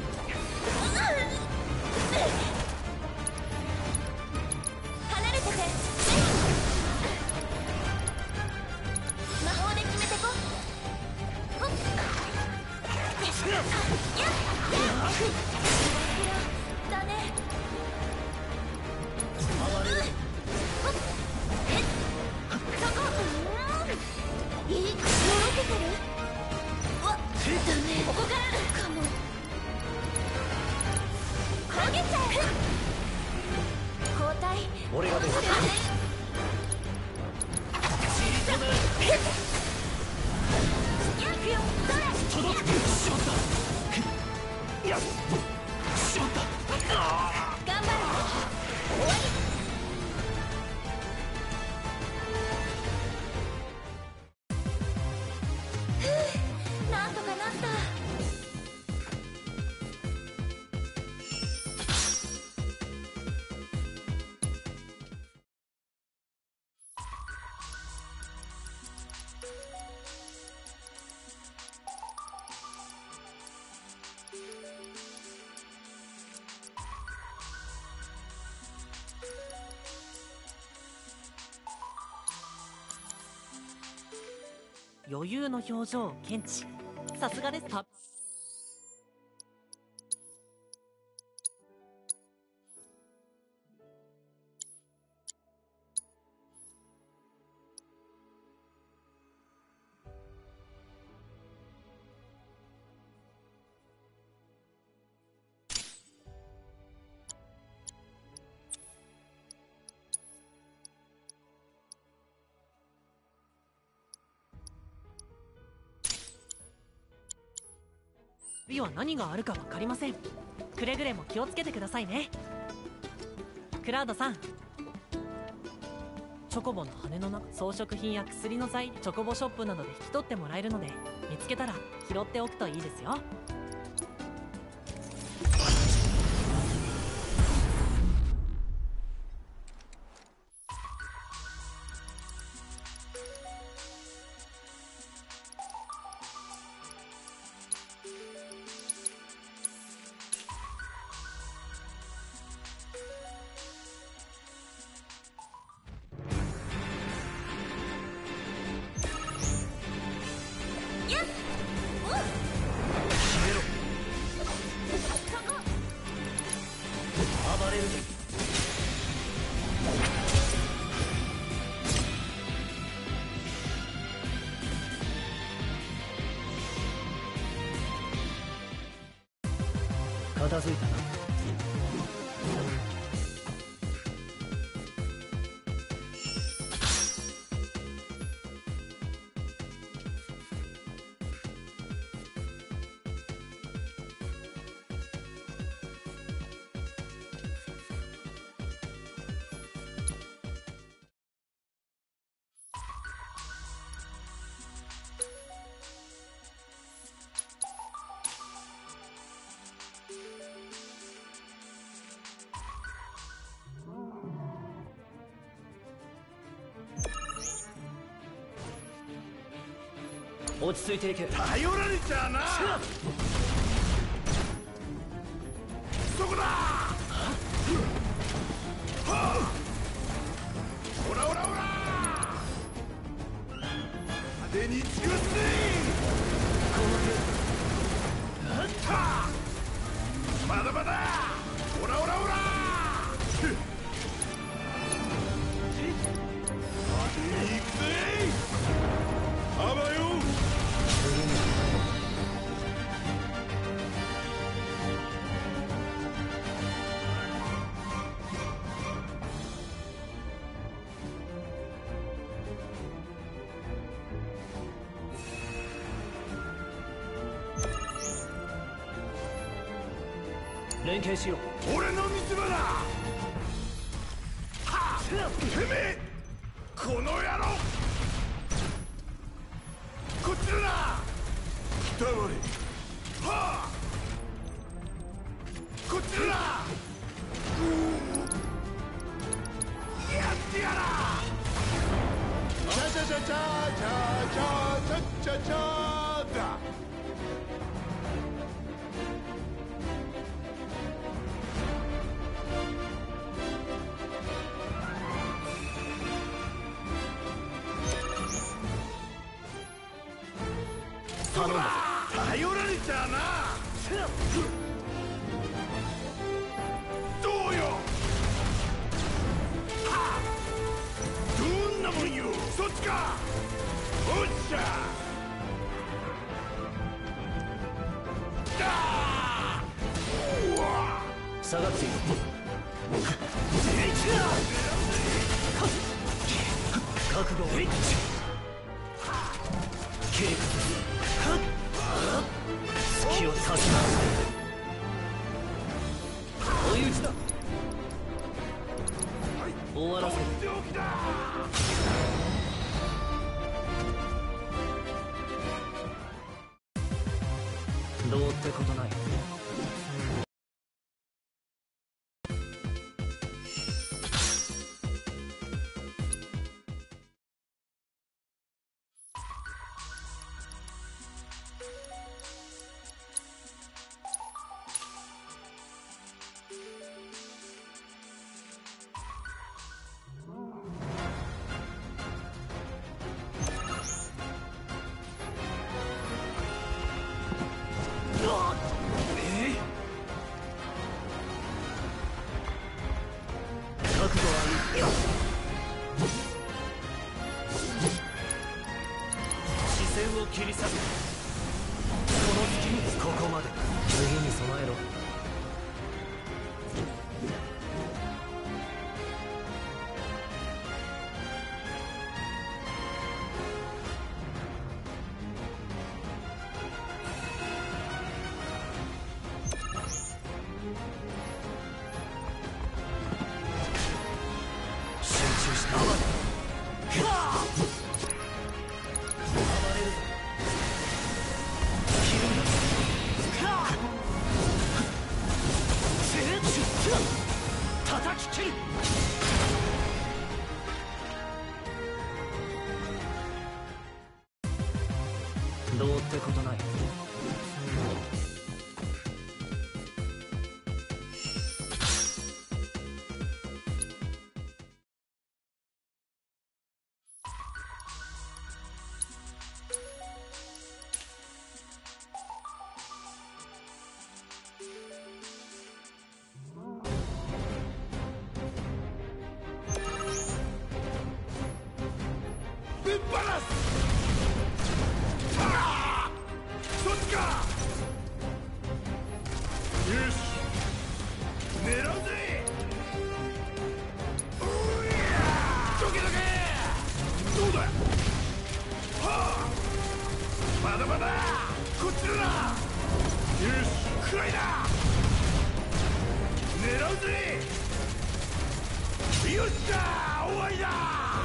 離れてて魔法で決めてこほっやっやっだねいいよろけてるわダメここからかも攻撃者交代俺が出る。 やくよそれ届く。しまった。やっしまった。 頑張る終わりなんとかなった余裕の表情を検知。さすがです。た次は何があるか分かりません。くれぐれも気をつけてくださいね。クラウドさん、チョコボの羽の中、装飾品や薬の材、チョコボショップなどで引き取ってもらえるので、見つけたら拾っておくといいですよ。 片付いたな。落ち着いていけ。 頼られちゃうな。そこだ。はあ、オラオラオラ。派手に尽くすね。この手。はあ、まだまだ。オラオラオラ。派手に行くぜ。あばよ。 連携しよう。俺の見せ場だ。はあ、てめえこの野郎。こっちだな。来たまれ。はあ、こっちだな。やってやら。チャチャチャチャチャチャチャチャチャだ。頼んだ。頼られちゃうな。どうよ。はあ、どんなもんよ。そっちか。おっしゃ。あー、うわ。 下がっている。覚悟を。計画隙をさすな。追い打ちだ。終わらせる。どうってことない。切り裂く。この隙にここまで。次に備えろ。 どうってことない。 ぶっ放す。そっちか。よし、狙うぜ。おいや、どけどけ。どうだ。はあ、まだまだこっちだな。よし、くらいだ。狙うぜ。よっしゃ、終わりだ。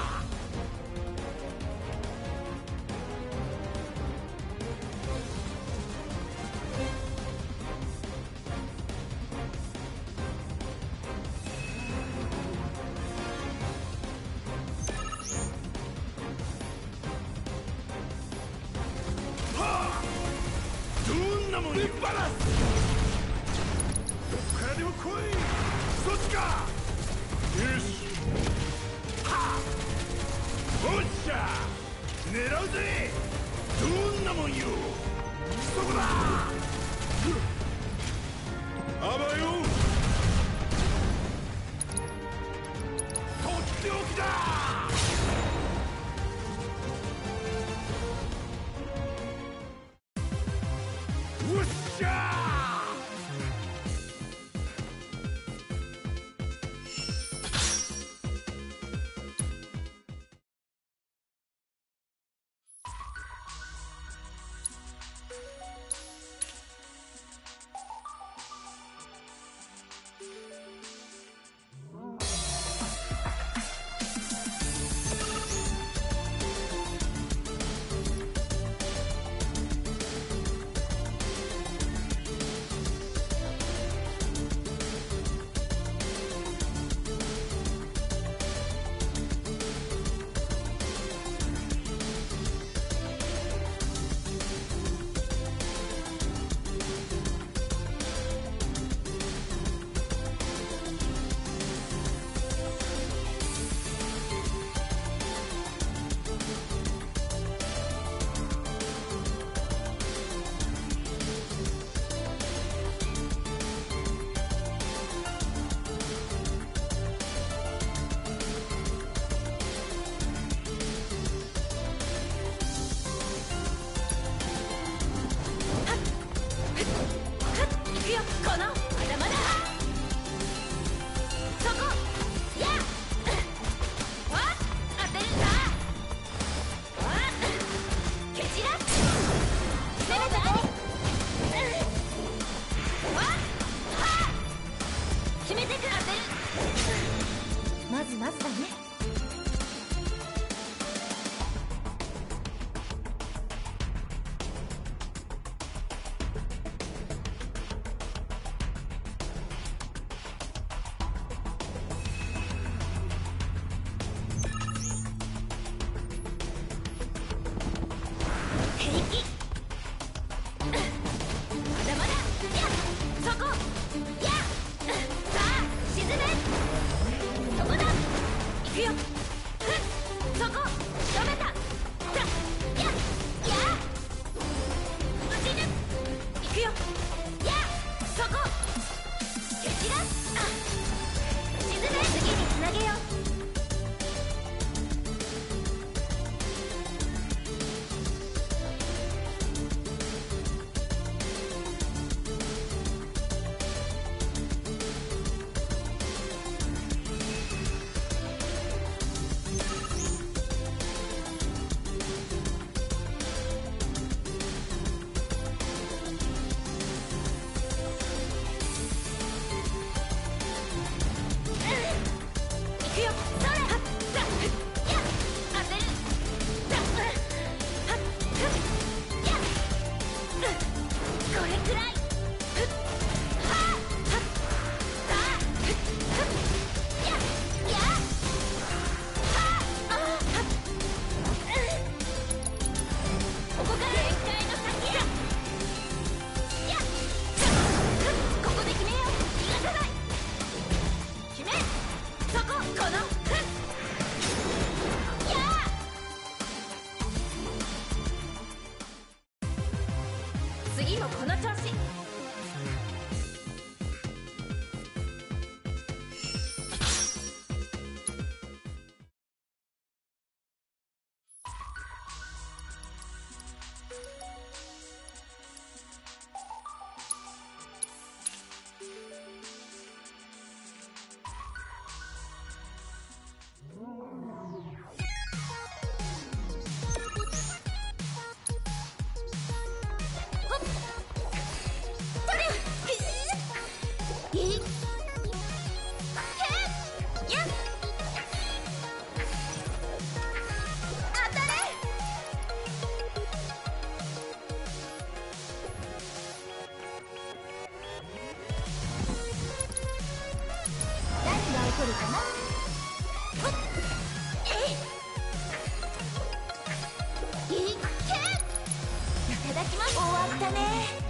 ぶっ放す。どっからでも来い。そっちか。よし。はあ、おっしゃ、狙うぜ。どんなもんよ。そこだ。あばよ。とっておきだ。おっしゃまずまずだね。 次もこの調子。来るかな。いっけ、いただきます。終わったね。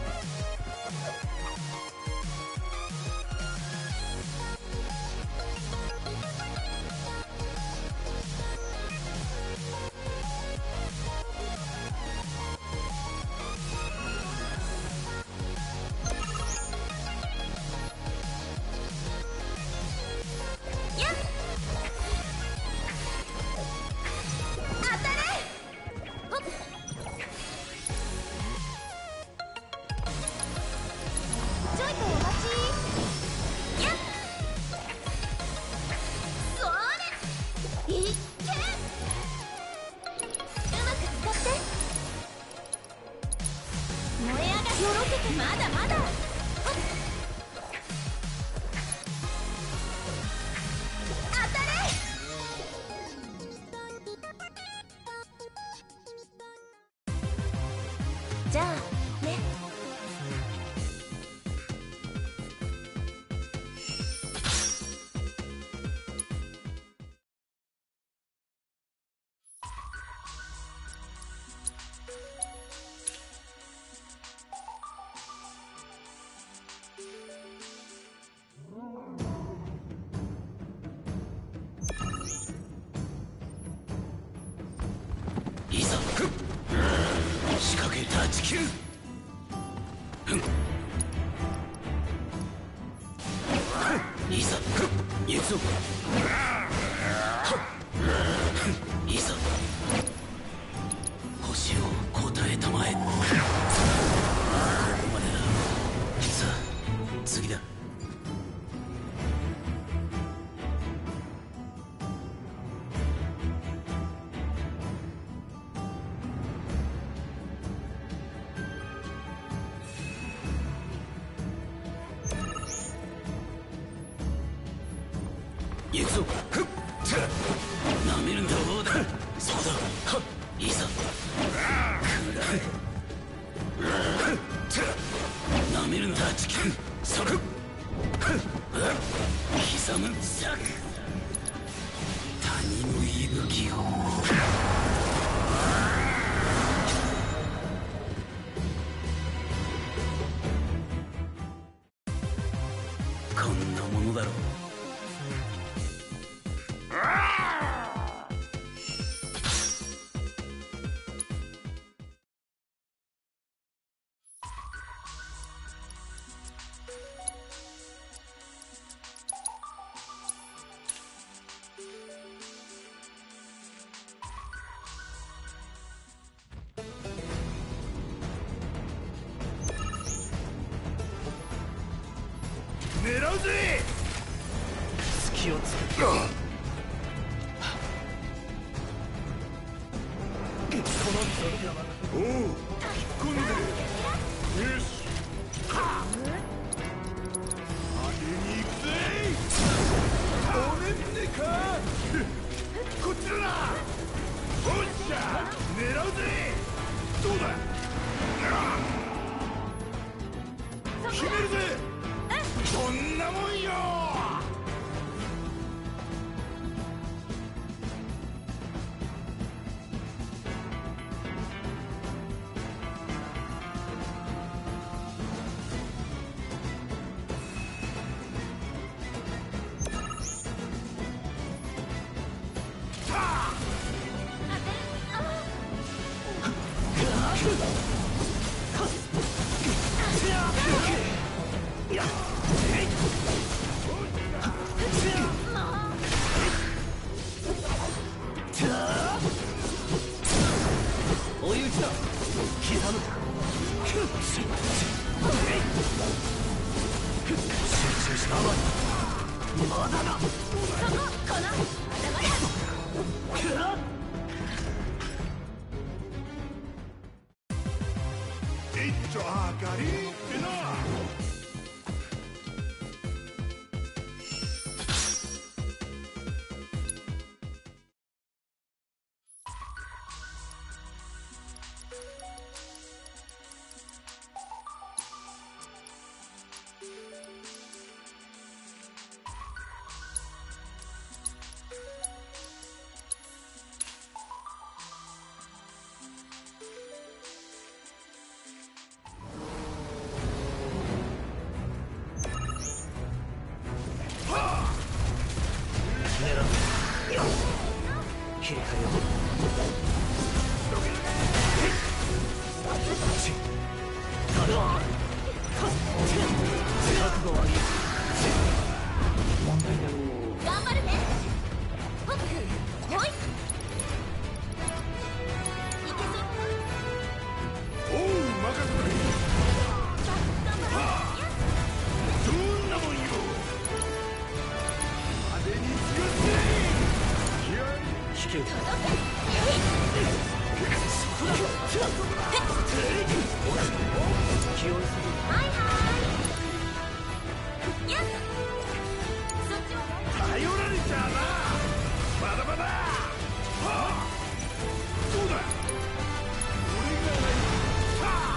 まだまだ。当たれ。じゃあね。 いざ仕掛け断ち切る。いざ行くぞ。いざ星を答えたまえ。ここまでだ。さあ次だ。行くぞ。なめるんだろうだ。そうだ。いざ食らえ。なめるんだ地球。そく刻むザク。谷の息吹を。こんなものだろう。狙うぜ。隙をつく。おう、引っ込んで。よし。当てに行くぜ。おねんねか。こっちだな。おっしゃ、狙うぜ。どうだ。決めるぜ。そんなもんよ。 追い打ちだ。刻む。集中したままだだ。 そここのまだまだ一丁上がりってな。 切り替えよう。覚悟はいい。問題だ。 頑張るね。ほっほい。いけそうだな。 おう、任せとけ。 さあ頑張ろう。 どんなもんよ。派手に強すぎ。気合い引き受け。気負いすぎ。 はいはいやっそっちは頼られちゃうな。まだまだ。はあ、そうだ。俺がは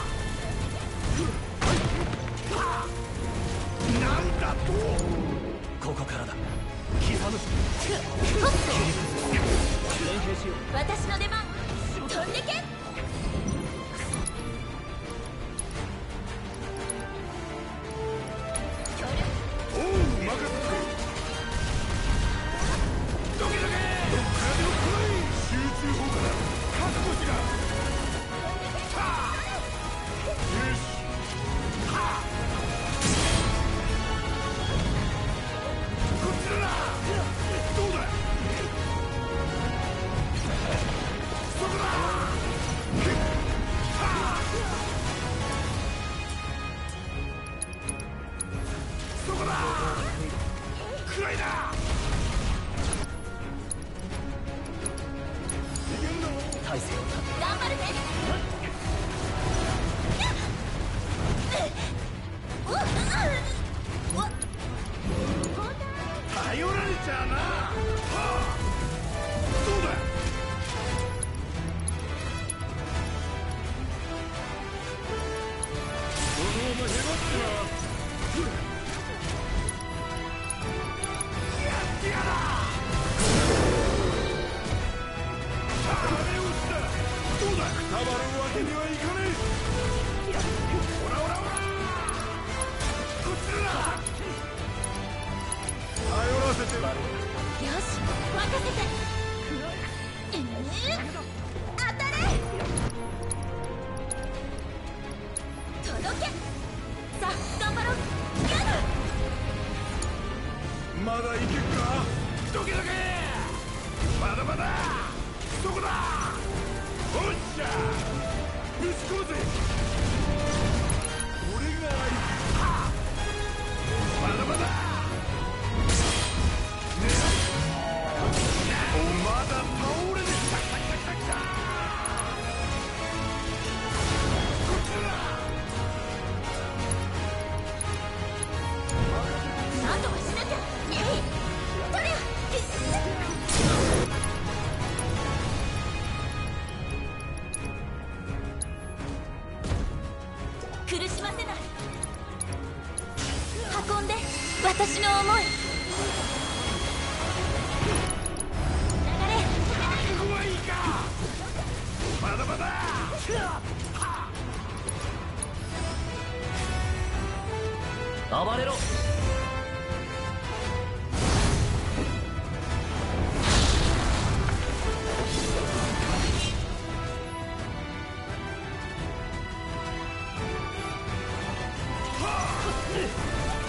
あはあ、なんだと。 ここからだ。刻む。連携しよう。 私の出番飛んでけ。協力おう、任せとけ。どけどけ。どっからでも来い。集中砲火だ。覚悟しな。はあ、よし。はあ、こっちだな。どうだ。そこだ。はあ、そこだ。暗いな。いけんの。 体勢を立て。 頑張るね。うわっうわっ頼られちゃうな。はあ、どうだ。このままへばってな。やってやら。あれをした。どうだ。たまるわけにはいかねえ。ほらほらほら。こっちだな。頼らせて。 よし任せて。えー、当たれ。届け。さあ頑張ろう。やだ。 まだいけっか。どけどけ。まだまだ。そこだ。おっしゃ。ぶち込むぜ。俺が相手。はあ、まだまだ。お、まだ倒れねえ。来た来た来た来た。こっちだ。 なんとかしなきゃ。えいとりゃ。苦しませない。運んで私の思い。流れ。 ここはいいか。まだまだ。 暴れろ。 はあ、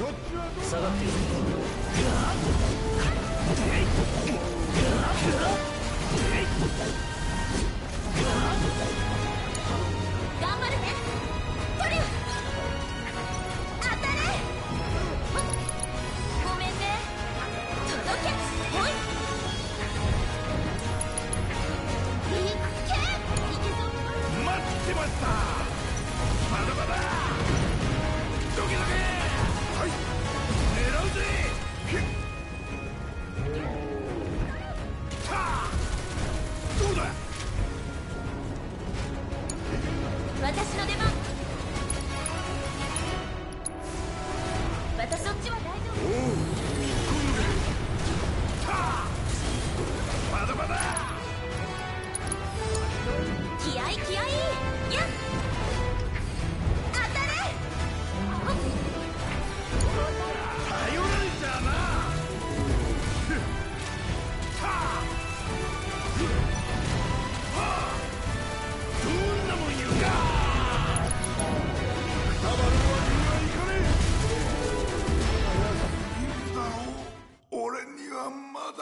下がっている。 頑張るねトリオ。当たれ。ごめんね。届け。ほい。いっけ。いけそう。 待ってました。まだまだどけどけ。はい狙うぜ。ひっさあどうだ。 私の出番。私そっちは大丈夫。 おうさあまだまだ気合い気合い。やっ当たれ。 頼られちゃうな。ふっさあふっはあどんなもん言うか。くたばるわけにはいかねえ。いいんだろう俺にはまだ。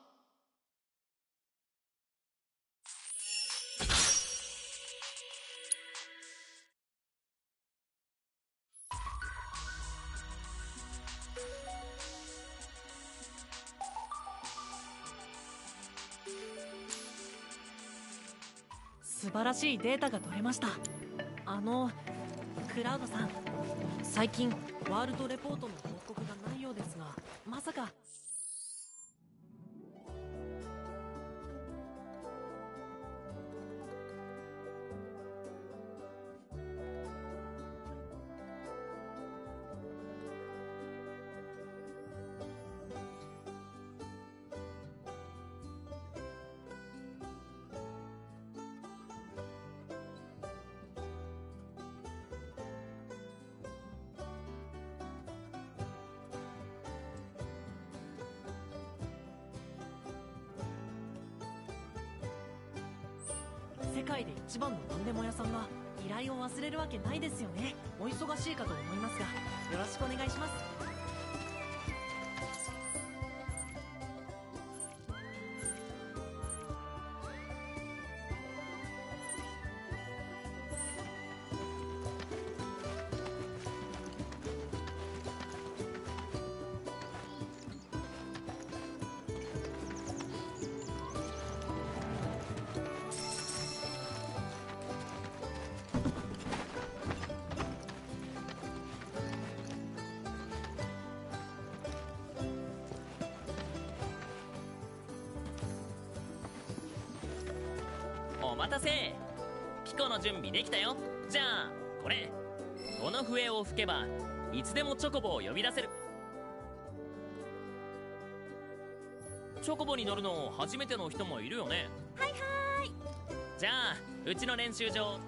素晴らしいデータが取れました。あのクラウドさん、最近ワールドレポートの報告がないようですが、まさか。世界で一番の何でも屋さんが依頼を忘れるわけないですよね。お忙しいかと思いますが、よろしくお願いします。 お待たせ。ピコの準備できたよ。じゃあこれ、この笛を吹けばいつでもチョコボを呼び出せる。チョコボに乗るの初めての人もいるよね。 はいはーい。 じゃあうちの練習場。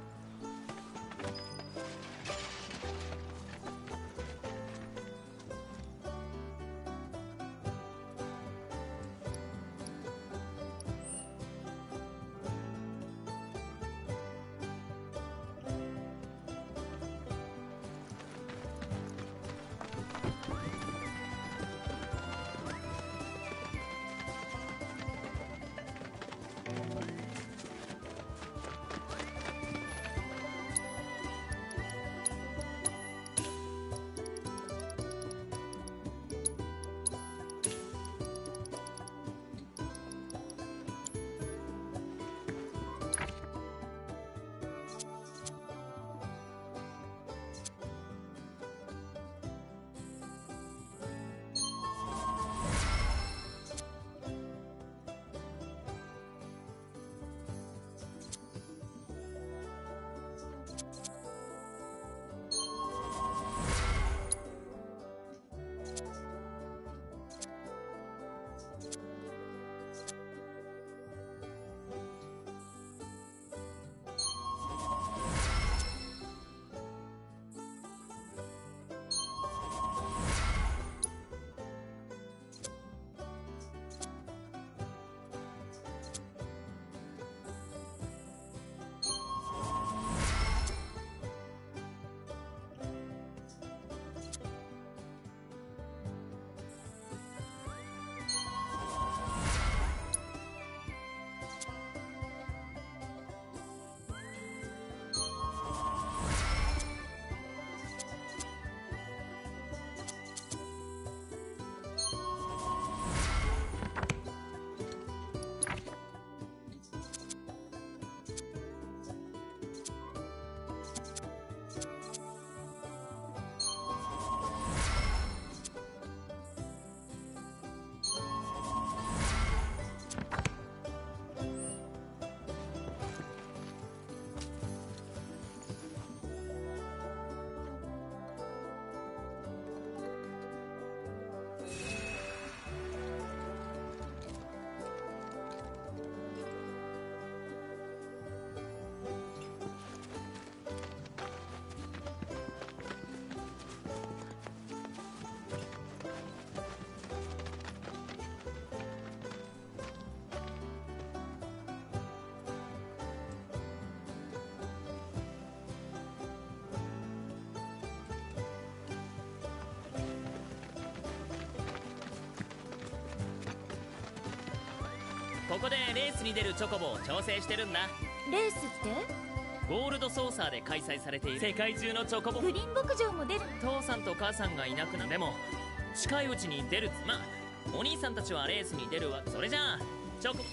ここでレースに出るチョコボを調整してるんだ。 レースってゴールドソーサーで開催されている世界中のチョコボ。 グリーン牧場も出る。 父さんと母さんがいなくなでも近いうちに出る。まあお兄さんたちはレースに出るわ。それじゃあチョコ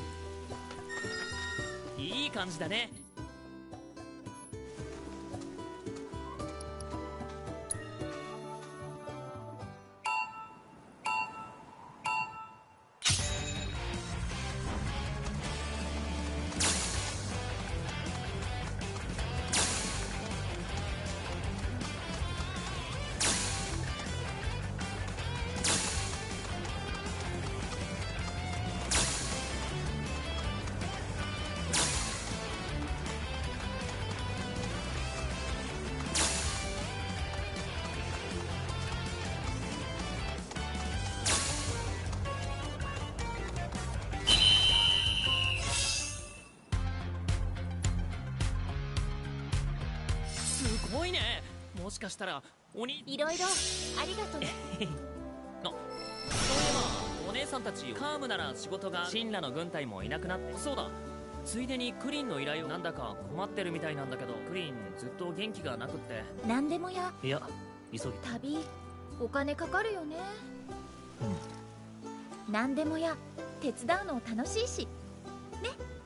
いい感じだね。すごいね。もしかしたらおにいろいろありがとね。 あ、そういえばお姉さんたちカームなら仕事が神羅の軍隊もいなくなって。そうだ、ついでにクリンの依頼をなんだか困ってるみたいなんだけど、クリンずっと元気がなくって。 何でもや。 いや急げ。 旅お金かかるよね。うん。何でもや手伝うの楽しいしね。